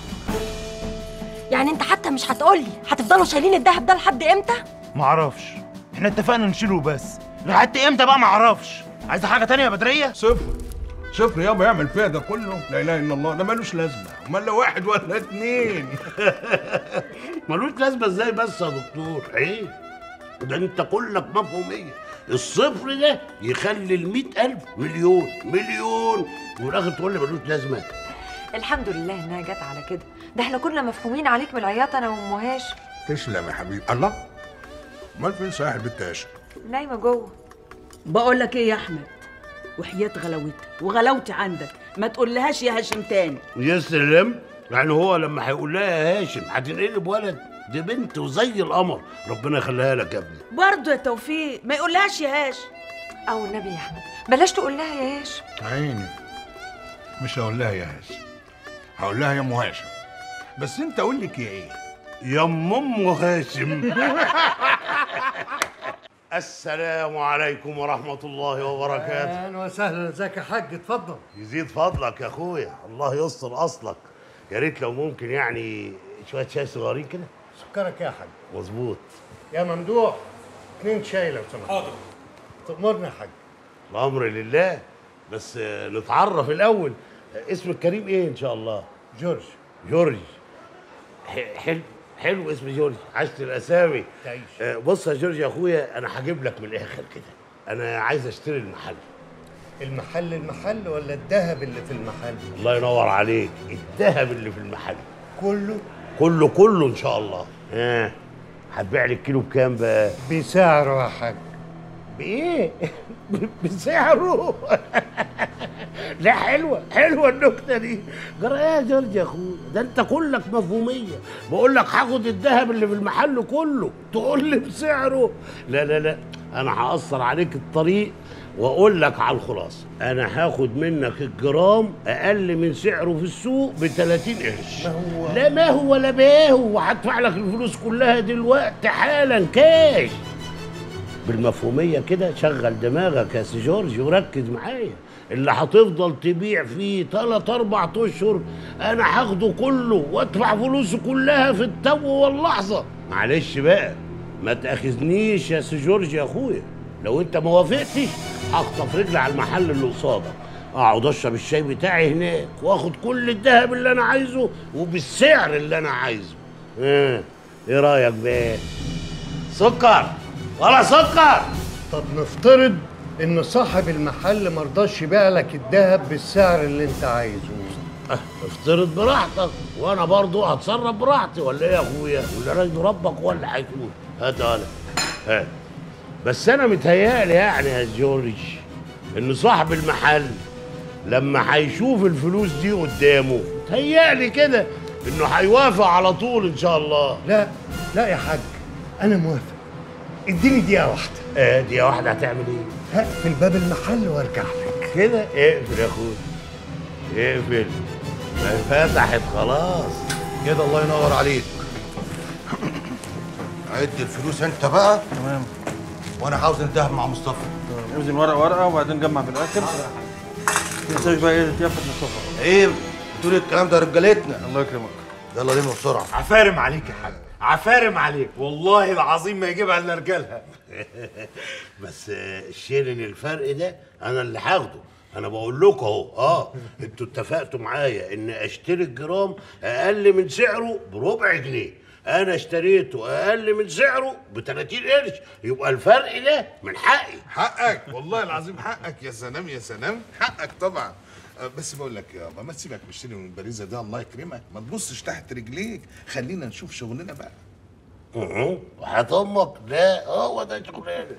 يعني انت حتى مش هتقولي هتفضلوا شايلين الدهب ده لحد امتى؟ معرفش، احنا اتفقنا نشيله بس، لحد امتى بقى معرفش. عايزه حاجه تانية يا بدريه؟ صفر صفر يابا، يعمل فيها ده كله؟ لا اله الا الله، ده ملوش لازمه، امال لو واحد ولا اتنين. ملوش لازمه ازاي بس يا دكتور؟ عيب، ده انت كلك مفهوميه. الصفر ده يخلي المئة ألف مليون مليون، وفي الآخر تقول لي ملوش لازمة. الحمد لله انها جت على كده، ده احنا كنا مفهومين عليك من العياط انا وام هاشم. تسلم يا حبيبي. الله، امال فين صحيح البت هاشم؟ نايمه جوه. بقول لك ايه يا احمد، وحياة غلاوتها وغلاوتي عندك ما تقولهاش يا هاشم تاني. يا سلام، يعني هو لما هيقول لها يا هاشم هتنقلب ولد؟ دي بنت وزي القمر، ربنا يخليها لك يا ابني. برضه يا توفيق ما يقولهاش يا هاشم. او النبي يا احمد بلاش تقول لها يا هاشم. عيني، مش هقول لها يا هاشم، هقول لها يا ام هاشم. بس انت اقول لك يا ايه؟ يا ام ام هاشم. السلام عليكم ورحمة الله وبركاته. اهلا وسهلا، ازيك يا حاج؟ اتفضل. يزيد فضلك يا اخويا، الله يستر اصلك. يا ريت لو ممكن يعني شوية شاي صغيرين كده. سكرك يا حاج؟ مظبوط. يا ممدوح، اتنين شاي لو سمحت. حاضر. تأمرني يا حاج. الأمر لله، بس نتعرف الأول. اسمك كريم إيه إن شاء الله؟ جورج. جورج، حلو حلو اسم جورج، عشت الأسامي. تعيش. بص يا جورج يا أخويا، أنا هجيب لك من الآخر كده، أنا عايز أشتري المحل. المحل المحل ولا الذهب اللي في المحل؟ الله ينور عليك، الذهب اللي في المحل. كله؟ كله كله إن شاء الله. ها، هتبيع لي الكيلو بكام بقى؟ بسعره يا حاج. بإيه؟ بسعره؟ لا، حلوة حلوة النكتة دي. جرى ايه يا جورج يا اخويا؟ ده انت كلك مفهومية، بقول لك هاخد الذهب اللي في المحل كله، تقول لي بسعره؟ لا لا لا، انا هقصر عليك الطريق واقول لك على الخلاصة. انا هاخد منك الجرام اقل من سعره في السوق ب ثلاثين قرش. ما هو لا ما هو ولا باهو، وهدفع لك الفلوس كلها دلوقتي حالا كاش. بالمفهومية كده شغل دماغك يا سي جورج وركز معايا. اللي هتفضل تبيع فيه تلات أربع أشهر أنا هاخده كله وأدفع فلوسه كلها في التو واللحظة. معلش بقى، ما تأخذنيش يا سي جورج يا أخويا. لو أنت ما وافقتش هخطف رجلي على المحل اللي قصادك، أقعد أشرب الشاي بتاعي هناك وآخد كل الذهب اللي أنا عايزه وبالسعر اللي أنا عايزه. إيه إيه رأيك بقى؟ سكر ولا سكر؟ طب نفترض ان صاحب المحل مرضاش يبيع لك الذهب بالسعر اللي انت عايزه. اه، افترض براحتك، وانا برضو هتصرف براحتي، ولا ايه يا اخويا؟ ولا راجل ربك هو اللي هيكون. هات انا هات. بس انا متهيألي يعني يا جورج ان صاحب المحل لما هيشوف الفلوس دي قدامه متهيألي كده انه هيوافق على طول ان شاء الله. لا لا يا حاج، انا موافق. اديني دقيقة واحدة. اه، دقيقة واحدة هتعمل ايه؟ هقفل باب المحل وارجع لك. كده اقفل يا اخويا، اقفل. ما فتحت خلاص كده. الله ينور عليك. عد الفلوس انت بقى. تمام. وانا عاوز الذهب مع مصطفى. اوزن ورقه ورقه وبعدين نجمع في الاخر. ما تنساش بقى ايه تيافت مصطفى. ايه بتقول الكلام ده رجالتنا؟ الله يكرمك. يلا لم بسرعه. عفارم عليك يا حاج، عفارم عليك، والله العظيم ما يجيبها الا رجالها. بس شيرين الفرق ده انا اللي هاخده. انا بقول لكم اهو، اه انتوا اتفقتوا معايا ان اشتري الجرام اقل من سعره بربع جنيه، انا اشتريته اقل من سعره ب ثلاثين قرش، يبقى الفرق ده من حقي. حقك والله العظيم، حقك. يا سلام يا سلام، حقك طبعا. بس بقول لك يابا، ما تسيبك مشتري من البريزه ده، الله يكرمك، ما تبصش تحت رجليك، خلينا نشوف شغلنا بقى. اها، وحياة امك لا هو ده شغلنا.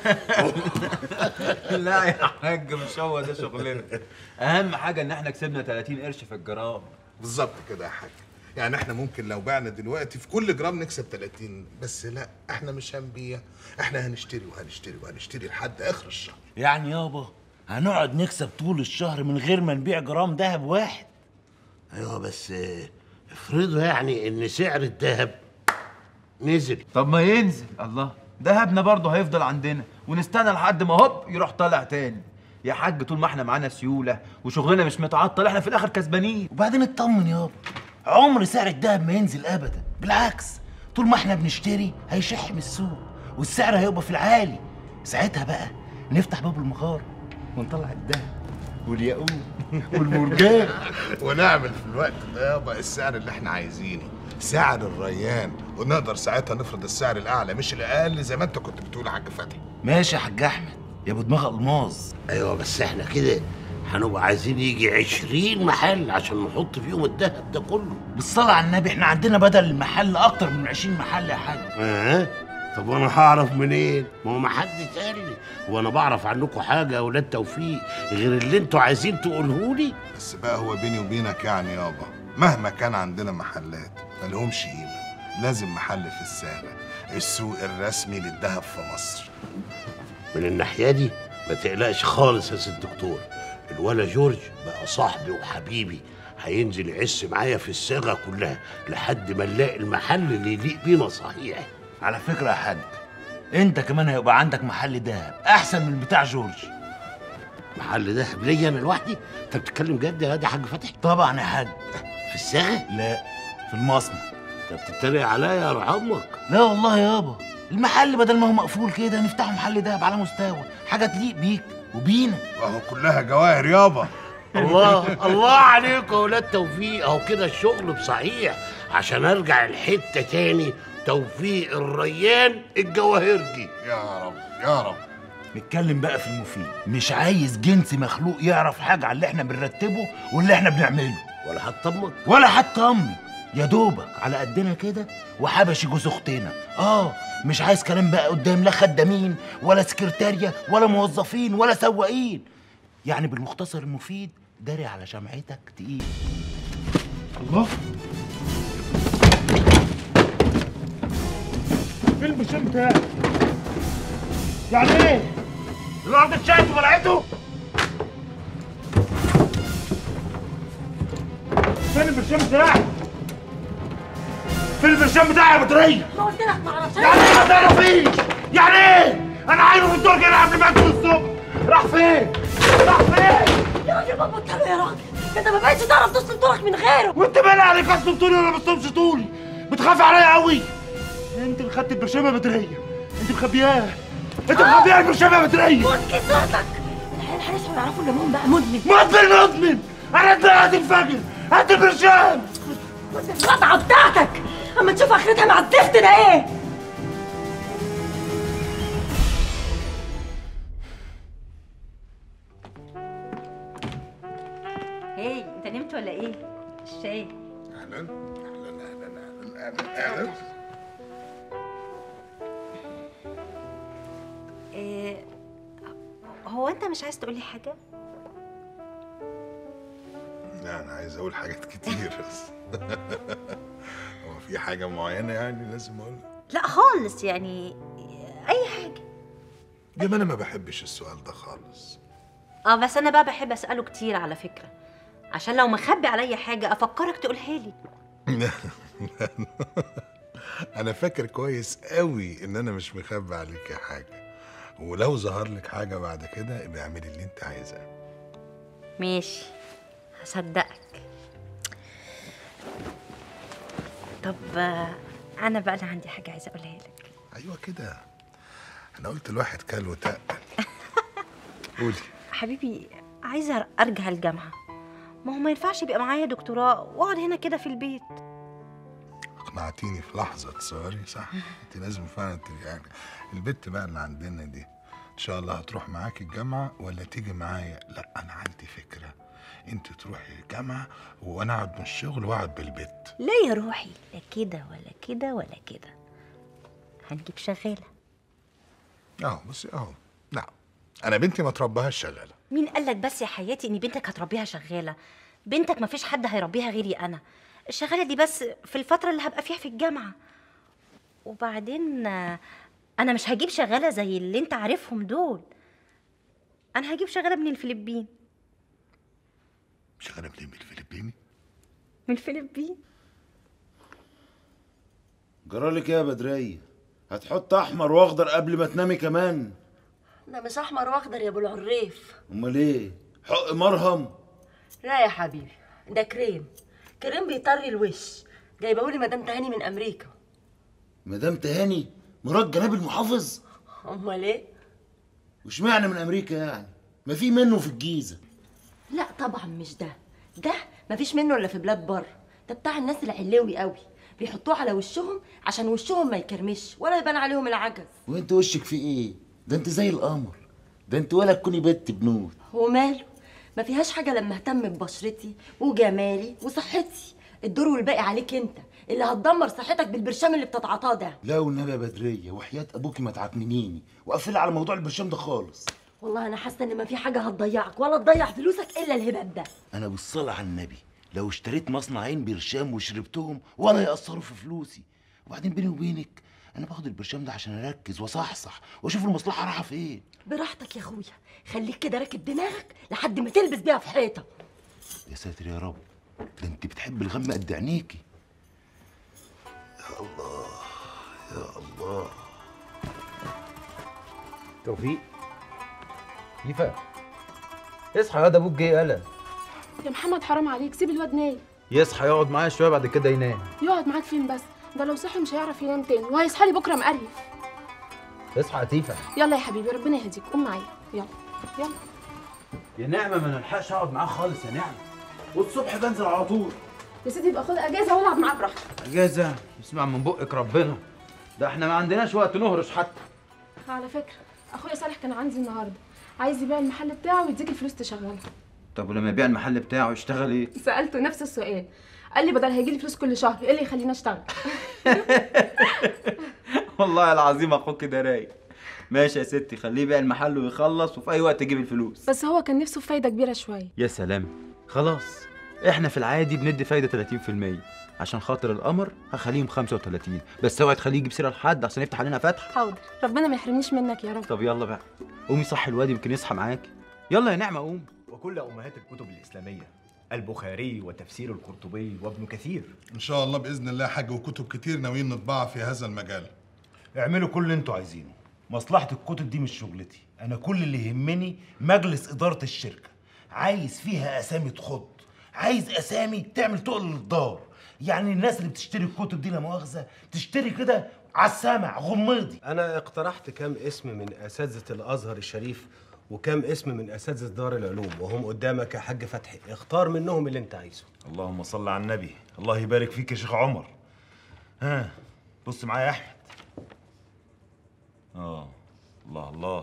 لا يا حاج، مش هو ده شغلنا. اهم حاجه ان احنا كسبنا ثلاثين قرش في الجرام. بالظبط كده يا حاج. يعني احنا ممكن لو بعنا دلوقتي في كل جرام نكسب ثلاثين، بس لا، احنا مش هنبيع، احنا هنشتري وهنشتري وهنشتري لحد اخر الشهر. يعني يابا هنقعد نكسب طول الشهر من غير ما نبيع جرام دهب واحد؟ ايوه، بس افرضوا يعني ان سعر الذهب نزل. طب ما ينزل، الله، دهبنا برضه هيفضل عندنا ونستنى لحد ما هوب يروح طالع تاني. يا حاج طول ما احنا معانا سيوله وشغلنا مش متعطل احنا في الاخر كسبانين. وبعدين اطمن يابا، عمر سعر الدهب ما ينزل ابدا، بالعكس طول ما احنا بنشتري هيشح من السوق والسعر هيبقى في العالي. ساعتها بقى نفتح باب المغاره ونطلع الدهب والياقوت والمرجان ونعمل في الوقت ده يابا السعر اللي احنا عايزينه، سعر الريان، ونقدر ساعتها نفرض السعر الاعلى مش الاقل زي ما انت كنت بتقول يا حاج فتحي. ماشي يا حاج احمد يا ابو دماغ الماظ. ايوه بس احنا كده هنبقى عايزين يجي عشرين محل عشان نحط فيهم الدهب ده كله. بالصلاة على النبي احنا عندنا بدل المحل اكتر من عشرين محل يا حاج. اه طب وانا هعرف منين؟ ما هو ما حدش قال لي، وانا بعرف عنكم حاجه يا ولاد توفيق غير اللي انتوا عايزين تقوله لي؟ بس بقى هو بيني وبينك يعني يابا مهما كان عندنا محلات ما لهمش قيمه، لازم محل في الساغه، السوق الرسمي للذهب في مصر. من الناحيه دي ما تقلقش خالص يا سيد الدكتور، الولا جورج بقى صاحبي وحبيبي، هينزل يعس معايا في الصاغه كلها لحد ما نلاقي المحل اللي يليق بينا صحيح. على فكره يا حاج انت كمان هيبقى عندك محل دهب احسن من بتاع جورج. محل دهب ليا انا لوحدي؟ انت بتتكلم جد يا يا حاج فتحي؟ طبعا يا حاج. في الصاغه؟ لا في المصنع. انت بتتريق عليا يا رحمك؟ لا والله يابا، المحل بدل ما هو مقفول كده نفتحه محل دهب على مستوى، حاجه تليق بيك وبينا. اهو كلها جواهر يابا. الله الله عليكم يا ولاد توفيق، اهو كده الشغل بصحيح عشان ارجع الحته تاني توفيق الريان الجواهرجي. يا رب يا رب. نتكلم بقى في المفيد، مش عايز جنس مخلوق يعرف حاجه على اللي احنا بنرتبه واللي احنا بنعمله. ولا هتطمك ولا حتى امي، يا دوبك على قدنا كده وحبشي جوز اختنا. اه مش عايز كلام بقى قدام لا خدامين ولا سكرتاريه ولا موظفين ولا سواقين، يعني بالمختصر المفيد داري على شمعتك تقيل. الله فين البرشام بتاعي؟ يعني ايه؟ الارض اتشقت وبلعته؟ فين البرشام بتاعي؟ فين البرشام بتاعي يا بدرية؟ ما قلت لك ما اعرفش. يعني ايه ما تعرفيش؟ يعني ايه؟ انا عايزه في الدور كده قبل ما ادخل الصبح. راح فين؟ راح فين؟ يا راجل ما بطلوا يا راجل، انت ما بقتش تعرف تصل دورك من غيره. وانت مالي عليك اصلا طولي ولا ما تصومش طولي؟ بتخافي عليا قوي. انت اللي خدت البرشام يا بدرية، انت مخبياه. انت مخبياه البرشام يا بدرية. فك صوتك. الحين هيصحوا يعرفوا ان مون بقى مدمن. مدمن مدمن. انا دلوقتي هات الفجر، هات البرشام. خد القطعه بتاعتك اما تشوف اخرتها مع الزفت ده ايه. هي انت نمت ولا ايه؟ الشاي. اهلا اهلا اهلا اهلا اهلا اهلا. إيه هو انت مش عايز تقولي حاجه؟ لا انا عايز اقول حاجات كتير بس هو في حاجه معينه يعني لازم اقولها؟ لا خالص، يعني اي حاجه. يا ما انا ما بحبش السؤال ده خالص. اه بس انا بقى بحب اساله كتير على فكره، عشان لو مخبي عليا حاجه افكرك تقولها لي. انا فاكر كويس قوي ان انا مش مخبي عليك حاجه، ولو ظهر لك حاجه بعد كده ابقى اعملي اللي انت عايزاه. ماشي هصدقك. طب انا بقى انا عندي حاجه عايزه اقولها لك. ايوه كده، انا قلت الواحد كل وتقل. قولي. حبيبي عايزه ارجع الجامعه، ما هو ما ينفعش يبقى معايا دكتوراه واقعد هنا كده في البيت. اقنعتيني في لحظه، تصوري صح؟ انت لازم فعلا ترجعي. البت بقى اللي عندنا دي ان شاء الله هتروح معاكي الجامعه ولا تيجي معايا؟ لا انا عندي فكره، انت تروحي الجامعه وانا اقعد من الشغل واقعد بالبيت. لا يا روحي، لا كده ولا كده ولا كده، هنجيب شغاله. اهو بصي اهو. لا انا بنتي ما تربيهاش شغاله. مين قالك بس يا حياتي ان بنتك هتربيها شغاله؟ بنتك ما فيش حد هيربيها غيري انا. الشغاله دي بس في الفتره اللي هبقى فيها في الجامعه، وبعدين انا مش هجيب شغاله زي اللي انت عارفهم دول، انا هجيب شغاله من الفلبين. شغاله منين؟ من الفلبين؟ من الفلبين. جرالك ايه يا بدرية؟ هتحط احمر واخضر قبل ما تنامي كمان؟ ده مش احمر واخضر يا ابو العريف. امال ايه؟ حق مرهم؟ لا يا حبيبي، ده كريم. كريم بيطري الوش. جايبهولي مدام تهاني من امريكا. مدام تهاني مرات جناب المحافظ؟ امال ايه؟ واشمعنى من امريكا يعني؟ ما في منه في الجيزه. لا طبعا مش ده. ده مفيش منه الا في بلاد بره. ده بتاع الناس العلوي قوي، بيحطوه على وشهم عشان وشهم ما يكرمش ولا يبان عليهم العجز. وانت وشك فيه ايه؟ ده انت زي القمر. ده انت ولا تكوني بنت بنور. وماله؟ ما فيهاش حاجه لما اهتم ببشرتي وجمالي وصحتي. الدور والباقي عليك انت اللي هتدمر صحتك بالبرشام اللي بتتعاطاه ده. لا والنبي يا بدريه وحياه ابوكي ما تعكننيني وقفلي على موضوع البرشام ده خالص. والله انا حاسه ان ما في حاجه هتضيعك ولا تضيع فلوسك الا الهباب ده. انا بالصلاه على النبي لو اشتريت مصنعين برشام وشربتهم ولا ياثروا في فلوسي. وبعدين بيني وبينك انا باخد البرشام ده عشان اركز واصحصح واشوف المصلحه رايحه فين. براحتك يا اخويا، خليك كده راكب دماغك لحد ما تلبس بيها في حيطه. يا ساتر يا رب، ده انت بتحب الغم قد عينيكي. يا الله يا الله. توفيق يفا اصحى يا ده ابوك جه يالا. يا محمد حرام عليك، سيب الواد نايم. يصحى يقعد معايا شويه بعد كده ينام. يقعد معاك فين بس؟ ده لو صحي مش هيعرف ينام تاني وهيصحى لي بكره مقريف. اصحى يا تيفا. يلا يا حبيبي ربنا يهديك، قوم معايا يلا يلا. يا نعمه ما نلحقش اقعد معاه خالص يا نعمه، والصبح بنزل على طول. يا سيدي يبقى خد اجازه والعب معاه براحتك. اجازه؟ اسمع من بقك ربنا، ده احنا ما عندناش وقت نهرش حتى. على فكره اخويا صالح كان عندي النهارده، عايز يبيع المحل بتاعه ويديك الفلوس تشغلها. طب ولما يبيع المحل بتاعه يشتغل ايه؟ سالته نفس السؤال، قال لي بدل هيجي لي فلوس كل شهر ايه اللي يخليني اشتغل. والله العظيم اخوك كده رايق. ماشي يا ستي، خليه يبيع المحل ويخلص وفي اي وقت يجيب الفلوس. بس هو كان نفسه في فايده كبيره شويه. يا سلام، خلاص احنا في العادي بندي فايده ثلاثين في المية، عشان خاطر القمر هخليهم خمسة وثلاثين، بس اوعي تخليه يجيب سيره لحد عشان يفتح علينا فتح. حاضر، ربنا ما يحرمنيش منك يا رب. طب يلا بقى قومي صحي الواد يمكن يصحى معاكي. يلا يا نعمه قوم. وكل امهات الكتب الاسلاميه، البخاري وتفسير القرطبي وابن كثير. ان شاء الله باذن الله حاج، وكتب كتير ناويين نطبعها في هذا المجال. اعملوا كل اللي انتوا عايزينه، مصلحه الكتب دي مش شغلتي. انا كل اللي يهمني مجلس اداره الشركه، عايز فيها اسامي تخض، عايز اسامي تعمل تقل للدار. يعني الناس اللي بتشتري الكتب دي لا مؤاخذه تشتري كده على السمع غمضي. انا اقترحت كام اسم من اساتذه الازهر الشريف وكام اسم من اساتذه دار العلوم، وهم قدامك يا حاج فتحي، اختار منهم اللي انت عايزه. اللهم صل على النبي. الله يبارك فيك يا شيخ عمر. ها بص معايا يا احمد. اه الله الله.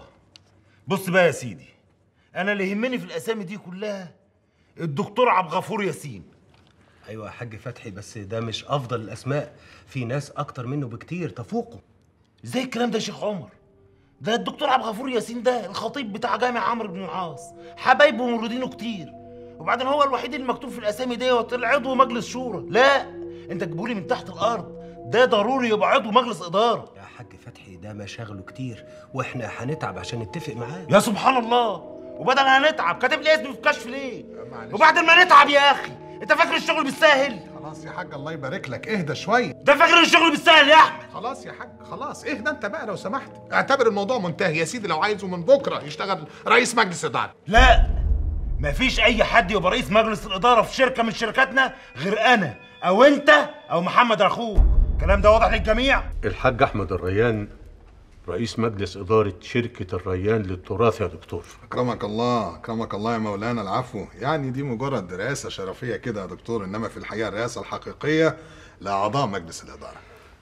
بص بقى يا سيدي، انا اللي يهمني في الاسامي دي كلها الدكتور عبد الغفور ياسين. ايوه يا حاج فتحي، بس ده مش افضل الاسماء، في ناس اكتر منه بكتير تفوقه. ازاي الكلام ده يا شيخ عمر؟ ده الدكتور عبد الغفور ياسين ده الخطيب بتاع جامع عمرو بن العاص، حبايبه وموردينه كتير، وبعدين هو الوحيد اللي مكتوب في الاسامي دي عضو مجلس شورى. لا انت تجيبولي من تحت الارض، ده ضروري يبقى عضو مجلس اداره. يا حاج فتحي ده مشاغله كتير واحنا هنتعب عشان نتفق معاه. يا سبحان الله، وبدل ما هنتعب كاتب لي اسمي في كشف ليه؟ وبعد ما نتعب يا اخي، انت فاكر الشغل بالساهل؟ خلاص يا حاج الله يبارك لك، اهدى شويه. ده فاكر الشغل بالسهل يا احمد؟ خلاص يا حاج خلاص اهدى انت بقى لو سمحت، اعتبر الموضوع منتهي يا سيدي. لو عايزه من بكره يشتغل رئيس مجلس اداره. لا مفيش اي حد يبقى رئيس مجلس الاداره في شركه من شركاتنا غير انا او انت او محمد اخوك. الكلام ده واضح للجميع. الحاج احمد الريان رئيس مجلس إدارة شركة الريان للتراث يا دكتور. أكرمك الله أكرمك الله يا مولانا. العفو، يعني دي مجرد رئاسة شرفية كده يا دكتور، إنما في الحقيقة الرئاسة الحقيقية لأعضاء مجلس الإدارة.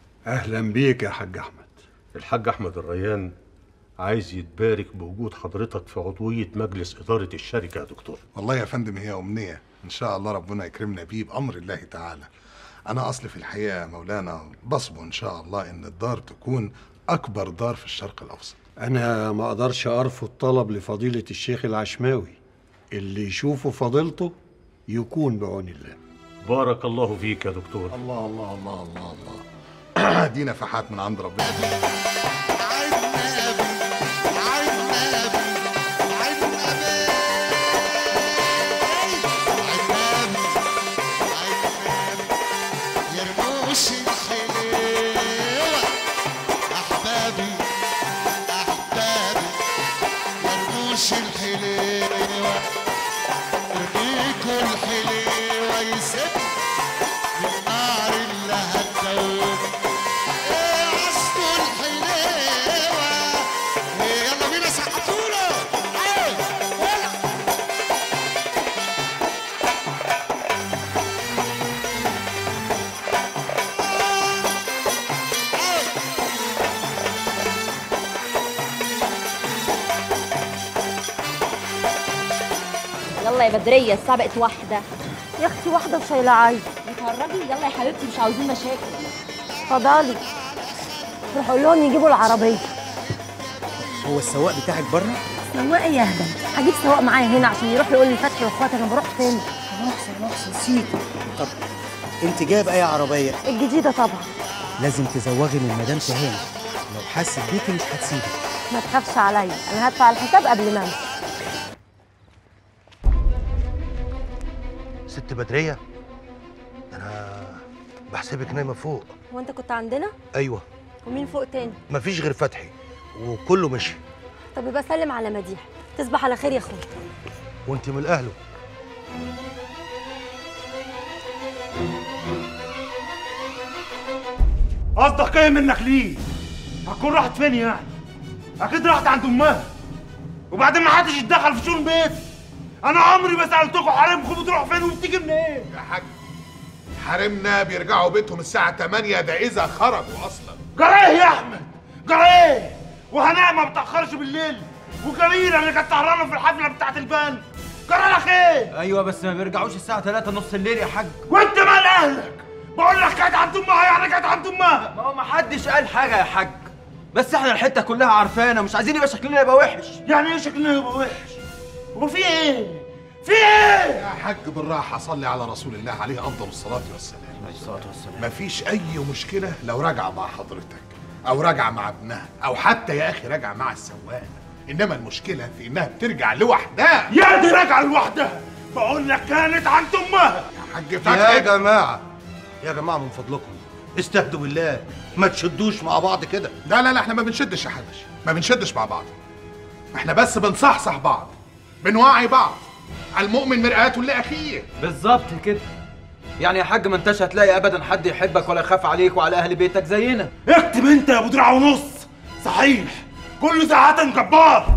أهلا بيك يا حاج أحمد. الحاج أحمد الريان عايز يتبارك بوجود حضرتك في عضوية مجلس إدارة الشركة يا دكتور. والله يا فندم هي أمنية، إن شاء الله ربنا يكرمنا بيه بأمر الله تعالى. أنا أصلي في الحقيقة يا مولانا بصبو إن شاء الله إن الدار تكون أكبر دار في الشرق الأوسط. أنا ما أقدرش أرفض طلب لفضيلة الشيخ العشماوي، اللي يشوفه فضيلته يكون بعون الله. بارك الله فيك يا دكتور. الله الله الله الله الله. دي نفحات من عند ربنا. يرموش الحلوة يلا يا بدريه الساعه بقت واحده. يا اختي واحده وشايله عايز. بتهرجي؟ يلا يا حبيبتي مش عاوزين مشاكل. اتفضلي. روح قول لهم يجيبوا العربيه. هو السواق بتاعك بره؟ سواق ايه يا هبل؟ هجيب سواق معايا هنا عشان يروح يقول لفتحي واخواتي انا بروح فين. محسن محسن نسيت. طب انت جايب اي عربيه؟ الجديده طبعا. لازم تزوغي من مدام تهاني، لو حست بيكي مش هتسيبك. ما تخافش عليا، انا هدفع الحساب قبل ما امشي. ست بدريه، انا بحسبك نايمه فوق. هو انت كنت عندنا؟ ايوه. ومين فوق تاني؟ مفيش غير فتحي وكله مشي. طب يبقى سلم على مديح. تصبح على خير يا اخويا. وانت من اهله. قصدك ايه منك ليه؟ هتكون راحت فين يعني؟ اكيد راحت عند امها. وبعدين ما حدش يتدخل في شؤون بيتي. انا عمري ما سالتكم حريمكم بتروح فين وبتيجي منين؟ يا حاج حريمنا بيرجعوا بيتهم الساعة تمانية، ده إذا خرجوا أصلا. جريه يا أحمد؟ جريه؟ وهناء ما بتأخرش بالليل، وجميلة اللي كانت سهرانة في الحفلة بتاعت البند. جرى لك إيه؟ أيوه بس ما بيرجعوش الساعة تلاتة نص الليل يا حاج. وأنت مال أهلك؟ بقول لك كانت عند أمها يعني كانت عند أمها. ما هو ما حدش قال حاجة يا حاج. بس إحنا الحتة كلها عارفانا، مش عايزين يبقى شكلنا يبقى وحش. يعني إيه شكلنا يبقى وحش؟ هو في إيه؟ في ايه؟ يا حاج بالراحة، صلي على رسول الله عليه أفضل الصلاة والسلام. عليه الصلاة والسلام. مفيش أي مشكلة لو راجعة مع حضرتك، أو راجعة مع ابنها، أو حتى يا أخي راجعة مع السواق. إنما المشكلة في إنها بترجع لوحدها. يا دي راجعة لوحدها؟ بقول لك كانت عند أمها. يا حاج فتحي. يا جماعة يا جماعة من فضلكم استهدوا بالله، ما تشدوش مع بعض كده. لا لا لا احنا ما بنشدش يا حاج، ما بنشدش مع بعض. احنا بس بنصحصح بعض، بنوعي بعض. المؤمن مرآة لأخيه. بالظبط كده. يعني يا حاج ما انتش هتلاقي ابدا حد يحبك ولا يخاف عليك وعلى اهل بيتك زينا. اكتب انت يا ابو دراع ونص. صحيح كل ساعات جبار.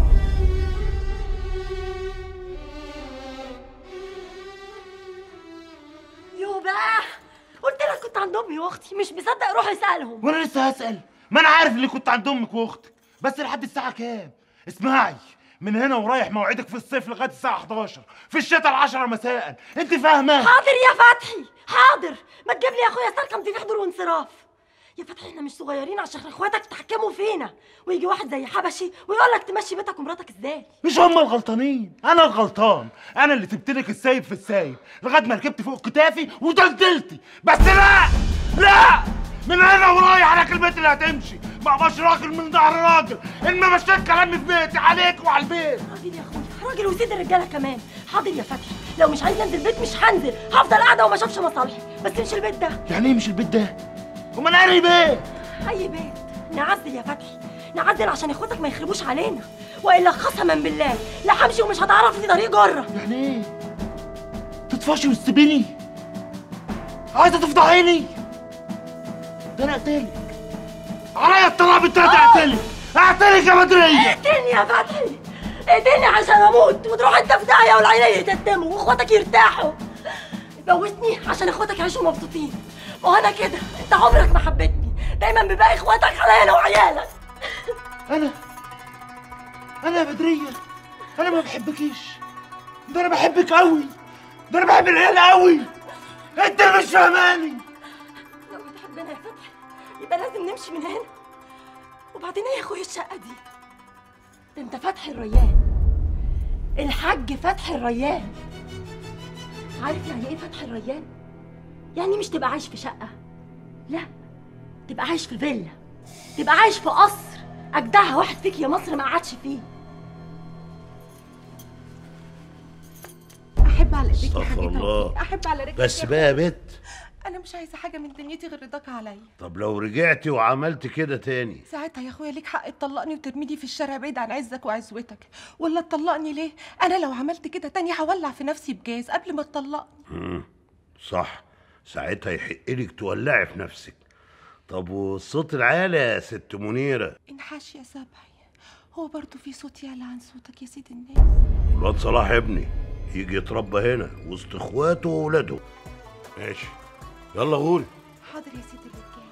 يو بقى قلت لك كنت عند امي واختي، مش مصدق روح اسالهم. وانا لسه هسال؟ ما انا عارف اللي كنت عند امك واختك، بس لحد الساعه كام؟ اسمعي، من هنا ورايح موعدك في الصيف لغايه الساعه حداشر، في الشتاء العشرة مساء. انت فاهمه؟ حاضر يا فتحي حاضر. ما تجيب لي يا اخويا سلكم في حضور وانصراف. يا فتحي احنا مش صغيرين عشان اخواتك يتحكموا فينا، ويجي واحد زي حبشي ويقول لك تمشي بيتك ومراتك ازاي. مش هم الغلطانين، انا الغلطان. انا اللي سبت لك السايب في السايب لغايه ما ركبت فوق كتافي ودلدلتي. بس لا لا، من هنا ورايح على كلمتي اللي هتمشي. ما ابقاش راجل من ظهر راجل، ان ما مشيت كلامي في بيتي عليك وعلى البيت. راجل يا اخويا، راجل وسيد الرجاله كمان. حاضر يا فتحي، لو مش عايز انزل البيت مش هنزل، هفضل قاعده وما اشوفش مصالحي. بس مش البيت ده. يعني ايه مش البيت ده؟ وما انا اي بيت؟ اي بيت. نعزل يا فتحي، نعزل عشان اخواتك ما يخربوش علينا، والا قسما بالله لا همشي ومش هتعرف لي طريق جره. يعني ايه؟ تطفشي وتسيبيني؟ عايزه تفضحيني؟ ده انا اقتلك. عليا الطلب انت هتقتلك. اقتلك يا بدريه. اقتلني يا فتحي، اقتلني عشان اموت وتروح انت في داهيه والعيله يتتموا واخواتك يرتاحوا. موتني عشان اخواتك يعيشوا مبسوطين. وانا كده انت عمرك ما حبيتني، دايما بباقي اخواتك عليا انا وعيالك. انا انا يا بدريه انا ما بحبكيش. ده انا بحبك قوي، ده انا بحب العيال قوي. انت اللي مش فاهماني. لو بتحبنا يا فتحي يبقى لازم نمشي من هنا. وبعدين ايه يا اخويا الشقه دي؟ ده انت فتحي الريان، الحاج فتحي الريان. عارف يعني ايه فتحي الريان؟ يعني مش تبقى عايش في شقه، لا تبقى عايش في فيلا، تبقى عايش في قصر اجدعها واحد فيك يا مصر ما قعدش فيه. احب على ايديك يا استغفر حبيبتي، الله. احب على رجلك بس يا بقى يا أخويا. بت، انا مش عايزه حاجه من دنيتي غير رضاك عليا. طب لو رجعتي وعملت كده تاني؟ ساعتها يا اخويا ليك حق تطلقني وترميني في الشارع بعيد عن عزك وعزوتك، ولا تطلقني ليه؟ انا لو عملت كده تاني هولع في نفسي بجاز قبل ما تطلقني. امم صح، ساعتها يحق لك تولعي في نفسك. طب والصوت العالي يا ست منيره؟ انحاش يا سبعي، هو برضو في صوت يعلى عن صوتك يا سيد الناس. الواد صلاح ابني يجي يتربى هنا وسط اخواته وولاده. ماشي يلا قولي. حاضر يا سيد الرجال.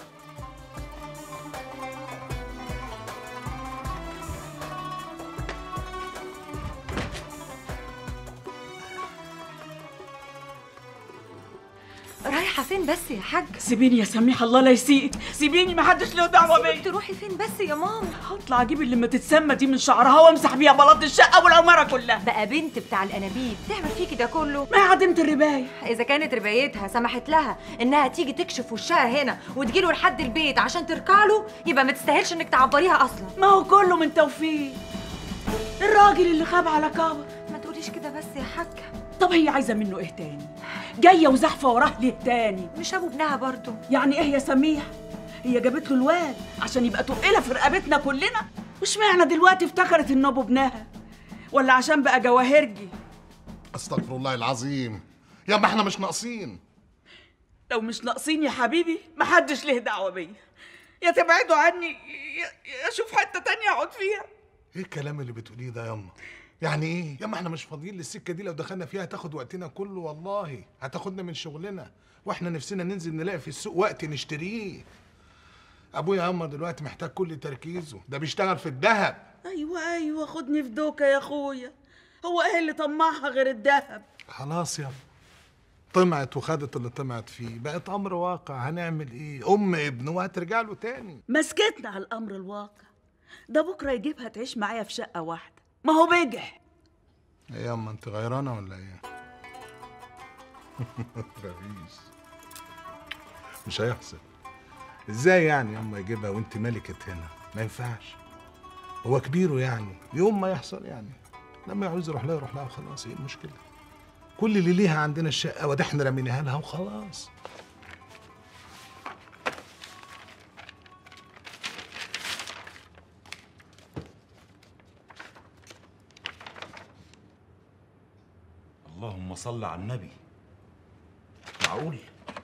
رايحه فين بس يا حاج؟ سيبيني يا سميحه، الله لا يسيء، سيبيني، ما حدش له دعوه بيا. تروحي فين بس يا ماما؟ هطلع اجيب اللي ما تتسمى دي من شعرها وامسح بيها بلاط الشقه والعماره كلها. بقى بنت بتاع الانابيب تعمل فيكي ده كله؟ ما هي عديمه الربايه. اذا كانت ربايتها سمحت لها انها تيجي تكشف وشها هنا وتجيله لحد البيت عشان تركع له، يبقى ما تستاهلش انك تعبريها اصلا. ما هو كله من توفيق الراجل اللي خاب على كبر. ما تقوليش كده بس يا حاجه. طب هي عايزه منه ايه تاني؟ جايه وزحفه وراه ليه تاني؟ مش ابو ابنها برضه. يعني ايه يا سميح؟ هي جابت له الواد عشان يبقى تقيله في رقبتنا كلنا؟ وش معنى دلوقتي افتكرت انه ابو ابنها؟ ولا عشان بقى جواهرجي؟ استغفر الله العظيم، يا ما احنا مش ناقصين. لو مش ناقصين يا حبيبي محدش ليه دعوه بيا، يا تبعدوا عني يا اشوف حته تانية اقعد فيها. ايه الكلام اللي بتقوليه ده ياما؟ يعني ايه؟ ياما احنا مش فاضيين للسكه دي، لو دخلنا فيها هتاخد وقتنا كله، والله هتاخدنا من شغلنا، واحنا نفسنا ننزل نلاقي في السوق وقت نشتريه. ابويا ياما دلوقتي محتاج كل تركيزه، ده بيشتغل في الذهب. ايوه ايوه خدني في دوكه يا اخويا، هو ايه اللي طمعها غير الذهب؟ خلاص ياما طمعت وخدت اللي طمعت فيه، بقت امر واقع، هنعمل ايه؟ ام ابنه وهترجع له تاني. مسكتنا على الامر الواقع ده، بكره يجيبها تعيش معايا في شقه واحده، ما هو بجح. ايه ياما انت غيرانه ولا ايه؟ مفيش، مش هيحصل. ازاي يعني ياما يجيبها وانت ملكة هنا؟ ما ينفعش، هو كبيره يعني، يوم ما يحصل يعني لما يعوز يروح لها يروح لها وخلاص. ايه المشكله؟ كل اللي ليها عندنا الشقه وده احنا رميناها لها وخلاص. اللهم صل على النبي. معقول؟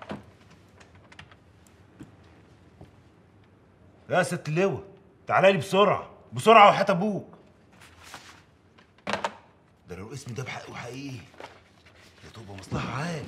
يا ست اللواء تعالى لي بسرعه بسرعه وحياة ابوك. ده لو اسمي ده بحقه حقيقي ده تبقى مصلحه عالي.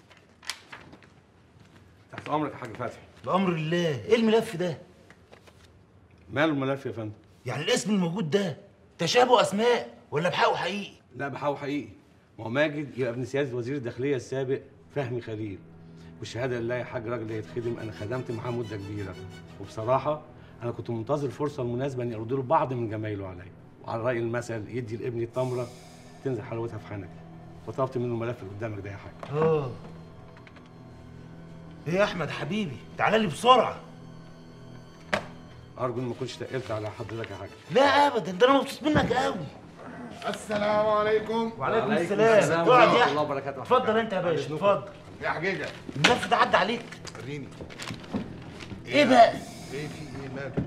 تحت امرك يا حاج فتحي. بامر الله. ايه الملف ده؟ ماله الملف يا فندم؟ يعني الاسم الموجود ده تشابه اسماء ولا بحقه حقيقي؟ لا بحقه حقيقي. ما هو ماجد يبقى ابن سياده وزير الداخليه السابق فهمي خليل، والشهاده لله يا حاج راجل يتخدم، انا خدمت معاه مده كبيره، وبصراحه انا كنت منتظر الفرصه المناسبه اني ارد له بعض من جمايله عليا، وعلى راي المثل يدي لابني التمره تنزل حلاوتها في حنكي، وطلبت منه الملف اللي قدامك ده يا حاج. اه ايه يا احمد حبيبي تعالى لي بسرعه. ارجو ان ما كنتش تقلت على حضرتك يا حاج. لا ابدا، ده انا مبسوط منك قوي. السلام عليكم. وعليكم السلام ورحمه الله وبركاته. اتفضل انت يا باشا اتفضل. يا حجيجه الملف ده عدى عليك. وريني. ايه بقى؟ ايه في ايه ماجد؟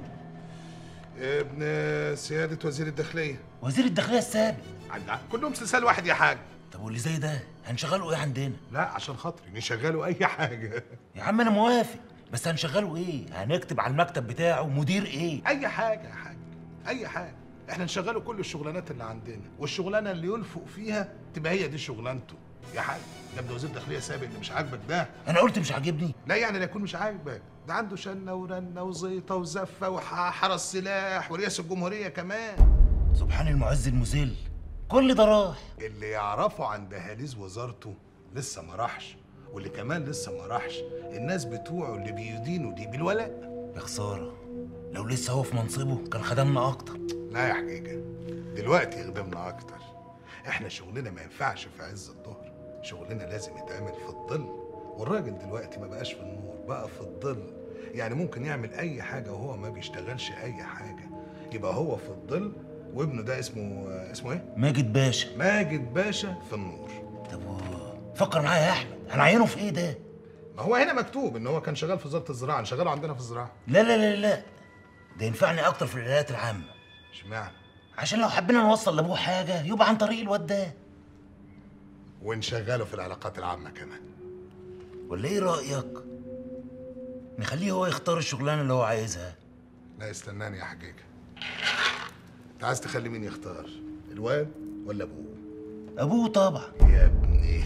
ابن سياده وزير الداخليه. وزير الداخليه السابق. كلهم سلسال واحد يا حاج. طب واللي زي ده هنشغله ايه عندنا؟ لا عشان خاطري نشغله اي حاجه. يا عم انا موافق، بس هنشغله ايه؟ هنكتب على المكتب بتاعه مدير ايه؟ اي حاجه يا حاج، اي حاجه. احنا نشغله كل الشغلانات اللي عندنا، والشغلانه اللي ينفق فيها تبقى هي دي شغلانته يا حاج. ده ابن وزير الداخليه سابق اللي مش عاجبك ده. انا قلت مش عاجبني؟ لا يعني لا يكون مش عاجبك، ده عنده شنه ورنه وزيطه وزفه وحرس سلاح ورئاسه الجمهوريه كمان. سبحان المعز المذل، كل ده راح. اللي يعرفه عن دهاليز وزارته لسه ما راحش، واللي كمان لسه ما راحش الناس بتوعه اللي بيدينوا دي بالولاء. يا خساره، لو لسه هو في منصبه كان خدمنا اكتر. لا يا حقيقه دلوقتي يخدمنا اكتر. احنا شغلنا ما ينفعش في عز الظهر، شغلنا لازم يتعمل في الظل، والراجل دلوقتي ما بقاش في النور، بقى في الظل. يعني ممكن يعمل اي حاجه وهو ما بيشتغلش اي حاجه، يبقى هو في الظل وابنه ده اسمه اسمه ايه؟ ماجد باشا. ماجد باشا في النور. طب فكر معايا يا احمد، هنعينه في ايه ده؟ ما هو هنا مكتوب ان هو كان شغال في وزاره الزراعه، نشغله عندنا في الزراعه. لا لا لا لا، ده ينفعني اكتر في الولايات العامه. اشمعنى؟ عشان لو حبينا نوصل لابوه حاجه يبقى عن طريق الواد ده. ونشغله في العلاقات العامه كمان. ولا ايه رايك؟ نخليه هو يختار الشغلانه اللي هو عايزها. لا استناني يا حجيجه، انت عايز تخلي مين يختار؟ الواد ولا ابوه؟ ابوه طبعا. يا ابني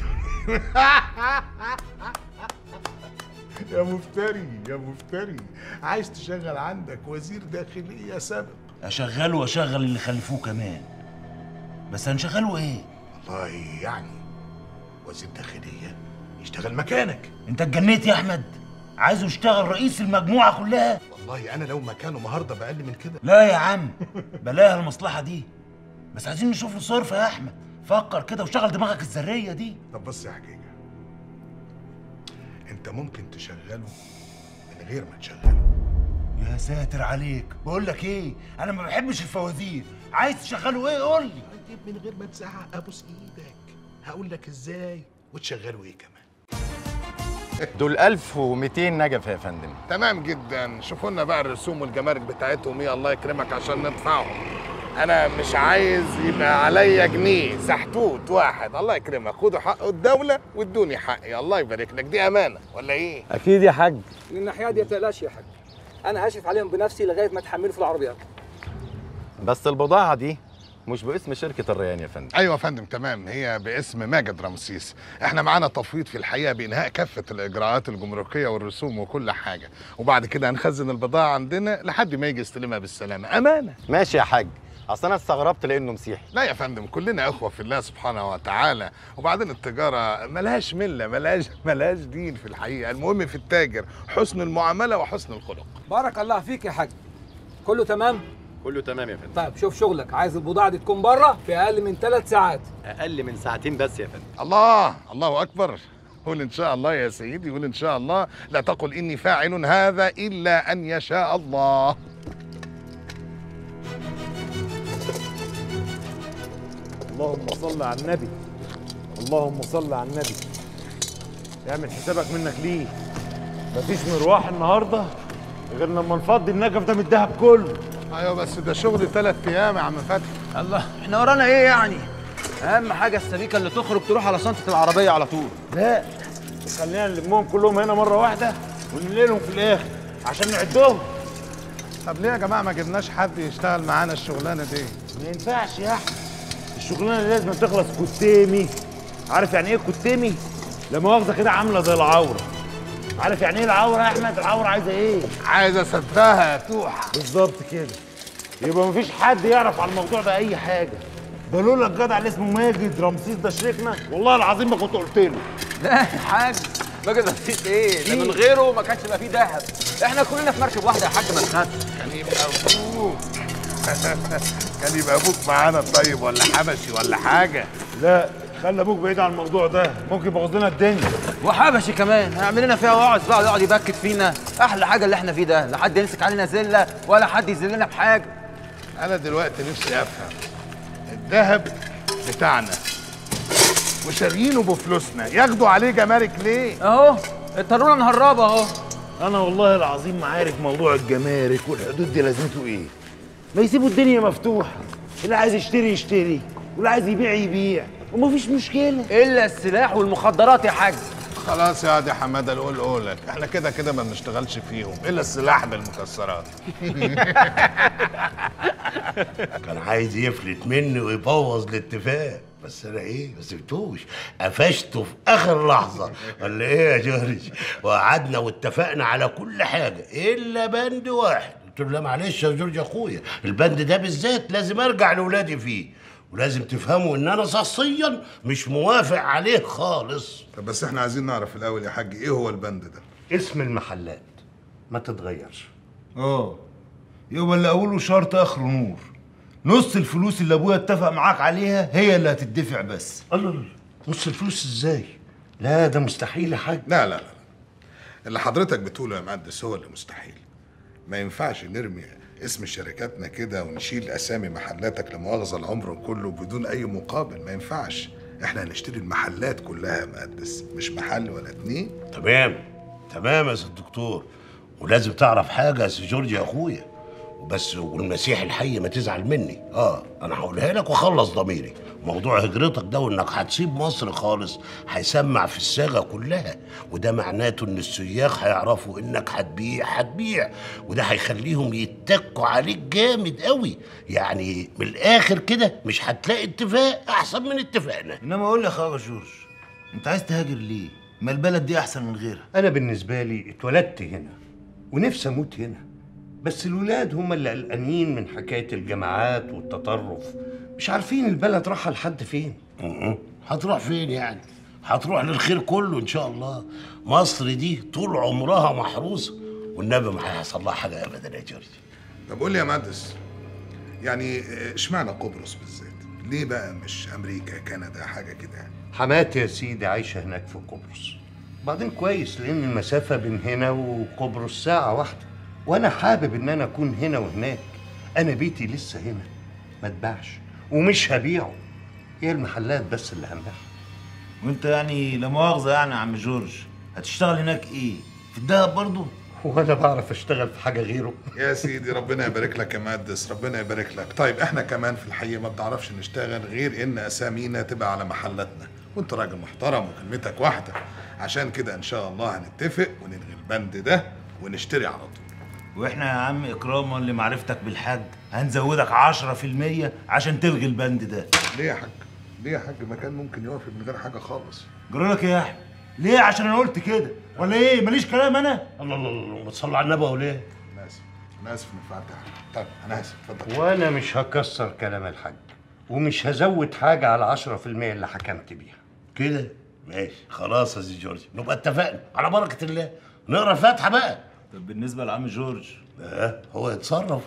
يا مفتري يا مفتري، عايز تشغل عندك وزير داخليه سابق؟ اشغله واشغل اللي خلفوه كمان، بس هنشغله ايه؟ والله يعني وزير داخليه يشتغل مكانك. انت اتجنيت يا احمد؟ عايزه يشتغل رئيس المجموعه كلها؟ والله انا لو مكانه النهارده بقل من كده. لا يا عم، بلاها المصلحه دي، بس عايزين نشوف له صرفه يا احمد. فكر كده وشغل دماغك الذريه دي. طب بص يا حجيجه، انت ممكن تشغله من غير ما تشغله. يا ساتر عليك، بقول لك ايه، انا ما بحبش الفوازير. عايز تشغله ايه قول لي. طيب من غير ما تزعق ابوس ايدك، هقول لك ازاي وتشغله ايه كمان. دول ألف ومئتين نجف يا فندم. تمام جدا. شوفوا لنا بقى الرسوم والجمارك بتاعتهم ايه، الله يكرمك عشان ندفعهم. انا مش عايز يبقى عليا جنيه سحتوت واحد. الله يكرمك، خدوا حق الدوله وادوني حقي، الله يبارك لك. دي امانه ولا ايه؟ اكيد يا حاج. من الناحيه دي ما تقلقش يا حاج، انا هشرف عليهم بنفسي لغايه ما تحملوا في العربيات. بس البضاعه دي مش باسم شركه الريان يا فندم. ايوه يا فندم تمام، هي باسم ماجد رمسيس. احنا معانا تفويض في الحقيقه بانهاء كافه الاجراءات الجمركيه والرسوم وكل حاجه، وبعد كده هنخزن البضاعه عندنا لحد ما يجي يستلمها بالسلامه. امانه. ماشي يا حاج، اصل انا استغربت لانه مسيحي. لا يا فندم، كلنا اخوه في الله سبحانه وتعالى، وبعدين التجاره ملهاش مله، ملهاش ملهاش دين في الحقيقه. المهم في التاجر حسن المعامله وحسن الخلق. بارك الله فيك يا حاج. كله تمام؟ كله تمام يا فندم. طيب شوف شغلك، عايز البضاعه دي تكون بره في اقل من ثلاث ساعات. اقل من ساعتين بس يا فندم. الله الله اكبر. قول ان شاء الله يا سيدي، قول ان شاء الله. لا تقل اني فاعل هذا الا ان يشاء الله. اللهم صل على النبي، اللهم صل على النبي. اعمل حسابك منك ليه، مفيش مروح النهارده غير لما نفضي النجف ده من الدهب كله. ايوه بس ده شغل ثلاث ايام يا عم فتحي. الله، احنا ورانا ايه يعني؟ اهم حاجه السبيكه اللي تخرج تروح على شنطه العربيه على طول. لا، خلينا نلمهم كلهم هنا مره واحده وننقلهم في الاخر عشان نعدهم. طب ليه يا جماعه ما جبناش حد يشتغل معانا الشغلانه دي؟ ما ينفعش يا احمد، الشغلانه دي لازم تخلص كتامي. عارف يعني ايه كتامي؟ لا مؤاخذه كده عامله زي العوره. عارف يعني ايه العوره يا احمد؟ العوره عايزه ايه؟ عايزه سترها يا توحه. بالظبط كده. يبقى مفيش حد يعرف على الموضوع ده اي حاجه. ده لولا الجدع اللي اسمه ماجد رمسيس ده شريكنا، والله العظيم ما كنت قلت له. لا يا حاج، ماجد رمسيس ايه؟ ده من غيره ما كانش يبقى فيه دهب. احنا كلنا في مركب واحده يا حاج، ما تخافش. كان يبقى ابوك كان يبقى ابوك معانا طيب، ولا حبشي ولا حاجه. لا، خلي ابوك بعيد عن الموضوع ده، ممكن يبوظ لنا الدنيا. وحبشي كمان هيعمل لنا فيها وعظ بقى، يقعد يبكت فينا. احلى حاجه اللي احنا فيه ده، لا حد يمسك علينا زله ولا حد يذلنا بحاجه. انا دلوقتي نفسي افهم، الذهب بتاعنا وشاريينه بفلوسنا، ياخدوا عليه جمارك ليه؟ اهو اضطرونا نهربه اهو. انا والله العظيم ما عارف موضوع الجمارك والحدود دي لازمته ايه. ما يسيبوا الدنيا مفتوحه، اللي عايز يشتري يشتري واللي عايز يبيع يبيع ومفيش مشكله. الا السلاح والمخدرات يا حاج. خلاص يا دي حماده، القول قولك، احنا كده كده ما بنشتغلش فيهم الا السلاح بالمكسرات. كان عايز يفلت مني ويبوظ الاتفاق، بس انا ايه ما سبتوش، قفشته في اخر لحظه. ولا ايه يا جورج؟ وقعدنا واتفقنا على كل حاجه الا بند واحد. قلت له لا معلش يا جورج اخويا، البند ده بالذات لازم ارجع لاولادي فيه، ولازم تفهموا ان انا شخصيا مش موافق عليه خالص. طب بس احنا عايزين نعرف الاول يا حاج، ايه هو البند ده؟ اسم المحلات ما تتغيرش. اه، يبقى اللي اوله شرط اخره نور. نص الفلوس اللي ابويا اتفق معاك عليها هي اللي هتدفع بس. الله، نص الفلوس ازاي؟ لا ده مستحيل يا حاج. لا لا لا، اللي حضرتك بتقوله يا مقدس هو اللي مستحيل. ما ينفعش نرمي اسم شركاتنا كده ونشيل اسامي محلاتك لمؤاخذه العمر كله بدون اي مقابل، ما ينفعش. احنا هنشتري المحلات كلها يا مقدس، مش محل ولا اتنين. تمام تمام يا سيد الدكتور، ولازم تعرف حاجه يا سي جورج يا اخويا، وبس والمسيح الحي ما تزعل مني. اه انا هقولها لك واخلص ضميري. موضوع هجرتك ده وانك هتسيب مصر خالص هيسمع في الساغه كلها، وده معناته ان السياح هيعرفوا انك هتبيع هتبيع، وده هيخليهم يتكوا عليك جامد قوي. يعني من الاخر كده مش هتلاقي اتفاق احسن من اتفاقنا. انما اقول لك يا اخويا جورج، انت عايز تهاجر ليه؟ ما البلد دي احسن من غيرها. انا بالنسبه لي اتولدت هنا ونفسي اموت هنا، بس الولاد هم اللي قلقانين من حكايه الجامعات والتطرف، مش عارفين البلد رايحه لحد فين. هتروح فين يعني؟ هتروح للخير كله ان شاء الله. مصر دي طول عمرها محروسه، والنبي ما هيحصل لها حاجه ابدا يا جورج. طب قول لي يا مهندس، يعني اشمعنى قبرص بالذات؟ ليه بقى مش امريكا، كندا، حاجه كده يعني؟ حماتي يا سيدي عايشه هناك في قبرص، بعدين كويس لان المسافه بين هنا وقبرص ساعه واحده، وانا حابب ان انا اكون هنا وهناك. انا بيتي لسه هنا ما اتباعش ومش هبيعه، هي المحلات بس اللي هنبيعها. وانت يعني لا مؤاخذه يعني يا عم جورج، هتشتغل هناك ايه؟ في الدهب برضه؟ وانا بعرف اشتغل في حاجه غيره؟ يا سيدي ربنا يبارك لك يا مهندس، ربنا يبارك لك. طيب احنا كمان في الحقيقه ما بنعرفش نشتغل غير ان اسامينا تبقى على محلاتنا، وانت راجل محترم وكلمتك واحده، عشان كده ان شاء الله هنتفق ونلغي البند ده ونشتري على طول. واحنا يا عم اكراما لمعرفتك بالحاج هنزودك عشرة في المية عشان تلغي البند ده. ليه يا حاج؟ ليه يا حاج؟ ما كان ممكن يوافق من غير حاجه خالص. جرالك ايه يا احمد؟ ليه؟ عشان انا قلت كده ولا ايه؟ ماليش كلام انا؟ الله الله الله، ما تصلي على النبي وليه؟ انا اسف انا اسف ان فعلت حاجه. طيب انا اسف، اتفضل. وانا مش هكسر كلام الحاج ومش هزود حاجه على عشرة في المية اللي حكمت بيها. كده ماشي خلاص يا سي جورج، نبقى اتفقنا على بركه الله. نقرا الفاتحه بقى. طب بالنسبه لعم جورج اه هو يتصرف.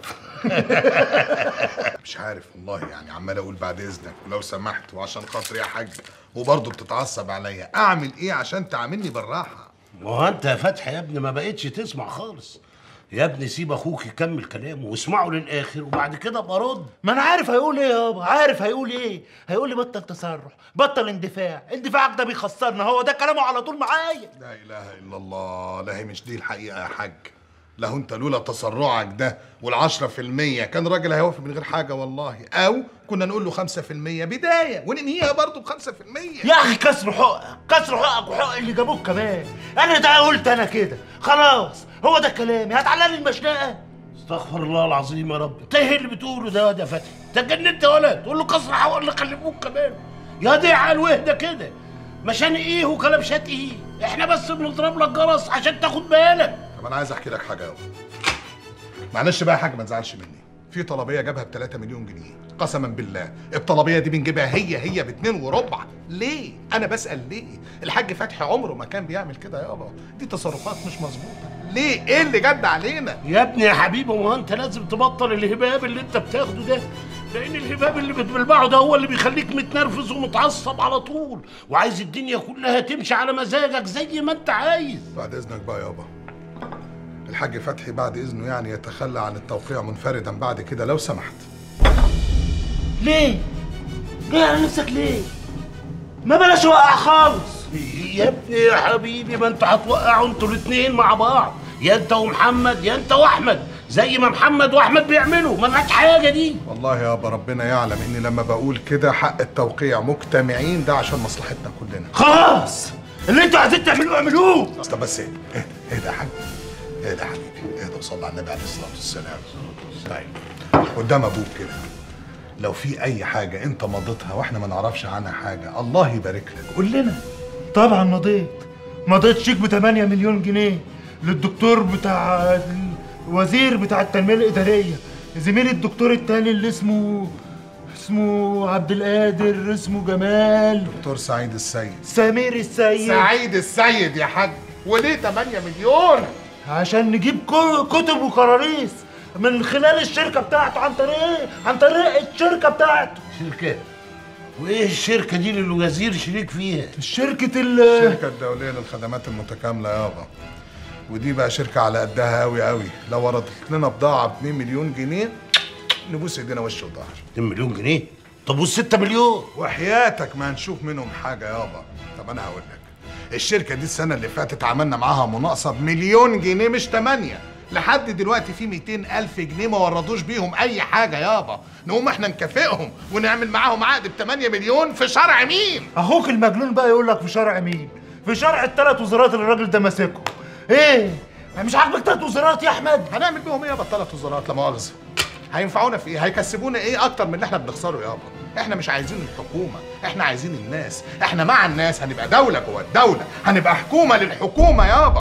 مش عارف والله، يعني عمال اقول بعد اذنك ولو سمحت وعشان خاطري يا حاج، وبرضه بتتعصب عليا. اعمل ايه عشان تعاملني بالراحه؟ ما هو انت يا فتحي يا ابني ما بقتش تسمع خالص. يا ابني سيب اخوك يكمل كلامه واسمعه للاخر وبعد كده ابقى رد. ما انا عارف هيقول ايه يابا، عارف هيقول ايه. هيقول لي بطل تسرح، بطل اندفاع، اندفاعك ده بيخسرنا، هو ده كلامه على طول معايا. لا اله الا الله، لا هي مش دي الحقيقه يا حاج. لا انت لولا تسرعك ده والعشرة في المية كان راجل هيوافق من غير حاجه والله، او كنا نقول له خمسة في المية بدايه وننهيها برضه بخمسة في المية. يا اخي كسر حقك، كسر حقك وحق اللي جابوك كمان. انا ده قلت انا كده خلاص، هو ده كلامي. هتعلقني المشنقه؟ استغفر الله العظيم يا رب. انت ايه اللي بتقوله ده يا فتحي؟ انت اتجننت يا ولد؟ تقول له كسر حقك اللي خلفوك كمان؟ يا دي عال واهدى كده، مشان ايه وكلبشات ايه؟ احنا بس بنضرب لك جرس عشان تاخد بالك. طب انا عايز احكي لك حاجه يابا. معلش بقى يا حاج ما تزعلش مني. في طلبيه جابها ب ثلاثة مليون جنيه، قسما بالله الطلبيه دي بنجيبها هي هي باتنين وربع. ليه؟ انا بسال ليه؟ الحاج فتحي عمره ما كان بيعمل كده يابا، دي تصرفات مش مظبوطه. ليه؟ ايه اللي جد علينا؟ يا ابني يا حبيبي ما انت لازم تبطل الهباب اللي انت بتاخده ده، لان الهباب اللي بتبلبعه ده هو اللي بيخليك متنرفز ومتعصب على طول، وعايز الدنيا كلها تمشي على مزاجك زي ما انت عايز. بعد اذنك بقى يابا، الحاج فتحي بعد اذنه يعني يتخلى عن التوقيع منفردا بعد كده لو سمحت. ليه؟ جاي على نفسك ليه؟ ما بلاش وقع خالص. يا ابني يا حبيبي ما انتوا هتوقعوا انتوا الاثنين مع بعض، يا انت ومحمد يا انت واحمد، زي ما محمد واحمد بيعملوا. ما لهاش حاجه دي. والله يابا ربنا يعلم اني لما بقول كده حق التوقيع مجتمعين ده عشان مصلحتنا كلنا. خلاص اللي انتوا عايزين تعملوه اعملوه. طب بس اهدى اهدى اهدى يا حاج، اهدى يا حبيبي، اهدى وصلي على النبي عليه الصلاه والسلام. طيب قدام ابوك كده، لو في اي حاجه انت مضيتها واحنا ما نعرفش عنها حاجه الله يبارك لك قول لنا. طبعا مضيت، مضيت شيك ب ثمانية مليون جنيه للدكتور بتاع الوزير بتاع التنميه الاداريه، زميل الدكتور التاني اللي اسمه اسمه عبد القادر، اسمه جمال، دكتور سعيد السيد، سمير السيد، سعيد السيد يا حاج. وليه ثمانية مليون؟ عشان نجيب كتب وكراريس من خلال الشركه بتاعته، عن طريق عن طريق الشركه بتاعته. شركه؟ وايه الشركه دي اللي الوزير شريك فيها؟ الشركه ال الشركه الدوليه للخدمات المتكامله يابا، ودي بقى شركه على قدها قوي قوي. لو وردت لنا بضاعه ب اتنين مليون جنيه نبوس ايدينا وش وظهر. اتنين مليون جنيه؟ طب وال ستة مليون؟ وحياتك ما هنشوف منهم حاجه يابا. طب انا هقول لك، الشركه دي السنه اللي فاتت عملنا معاها مناقصه بمليون جنيه مش تمانية، لحد دلوقتي في مئتين ألف جنيه ما وردوش بيهم أي حاجة يابا. نقوم احنا نكافئهم ونعمل معاهم عقد ب ثمانية مليون في شرع مين؟ أخوك المجنون بقى يقول لك في شرع مين؟ في شرع الثلاث وزارات اللي الراجل ده ماسكهم. إيه؟ مش عاجبك ثلاث وزارات يا أحمد؟ هنعمل بيهم إيه يابا الثلاث وزارات لا مؤاخذة؟ هينفعونا في إيه؟ هيكسبونا إيه أكتر من اللي احنا بنخسره يابا؟ احنا مش عايزين الحكومة، احنا عايزين الناس، احنا مع الناس، هنبقى دولة جوه الدولة، هنبقى حكومة للحكومة يابا.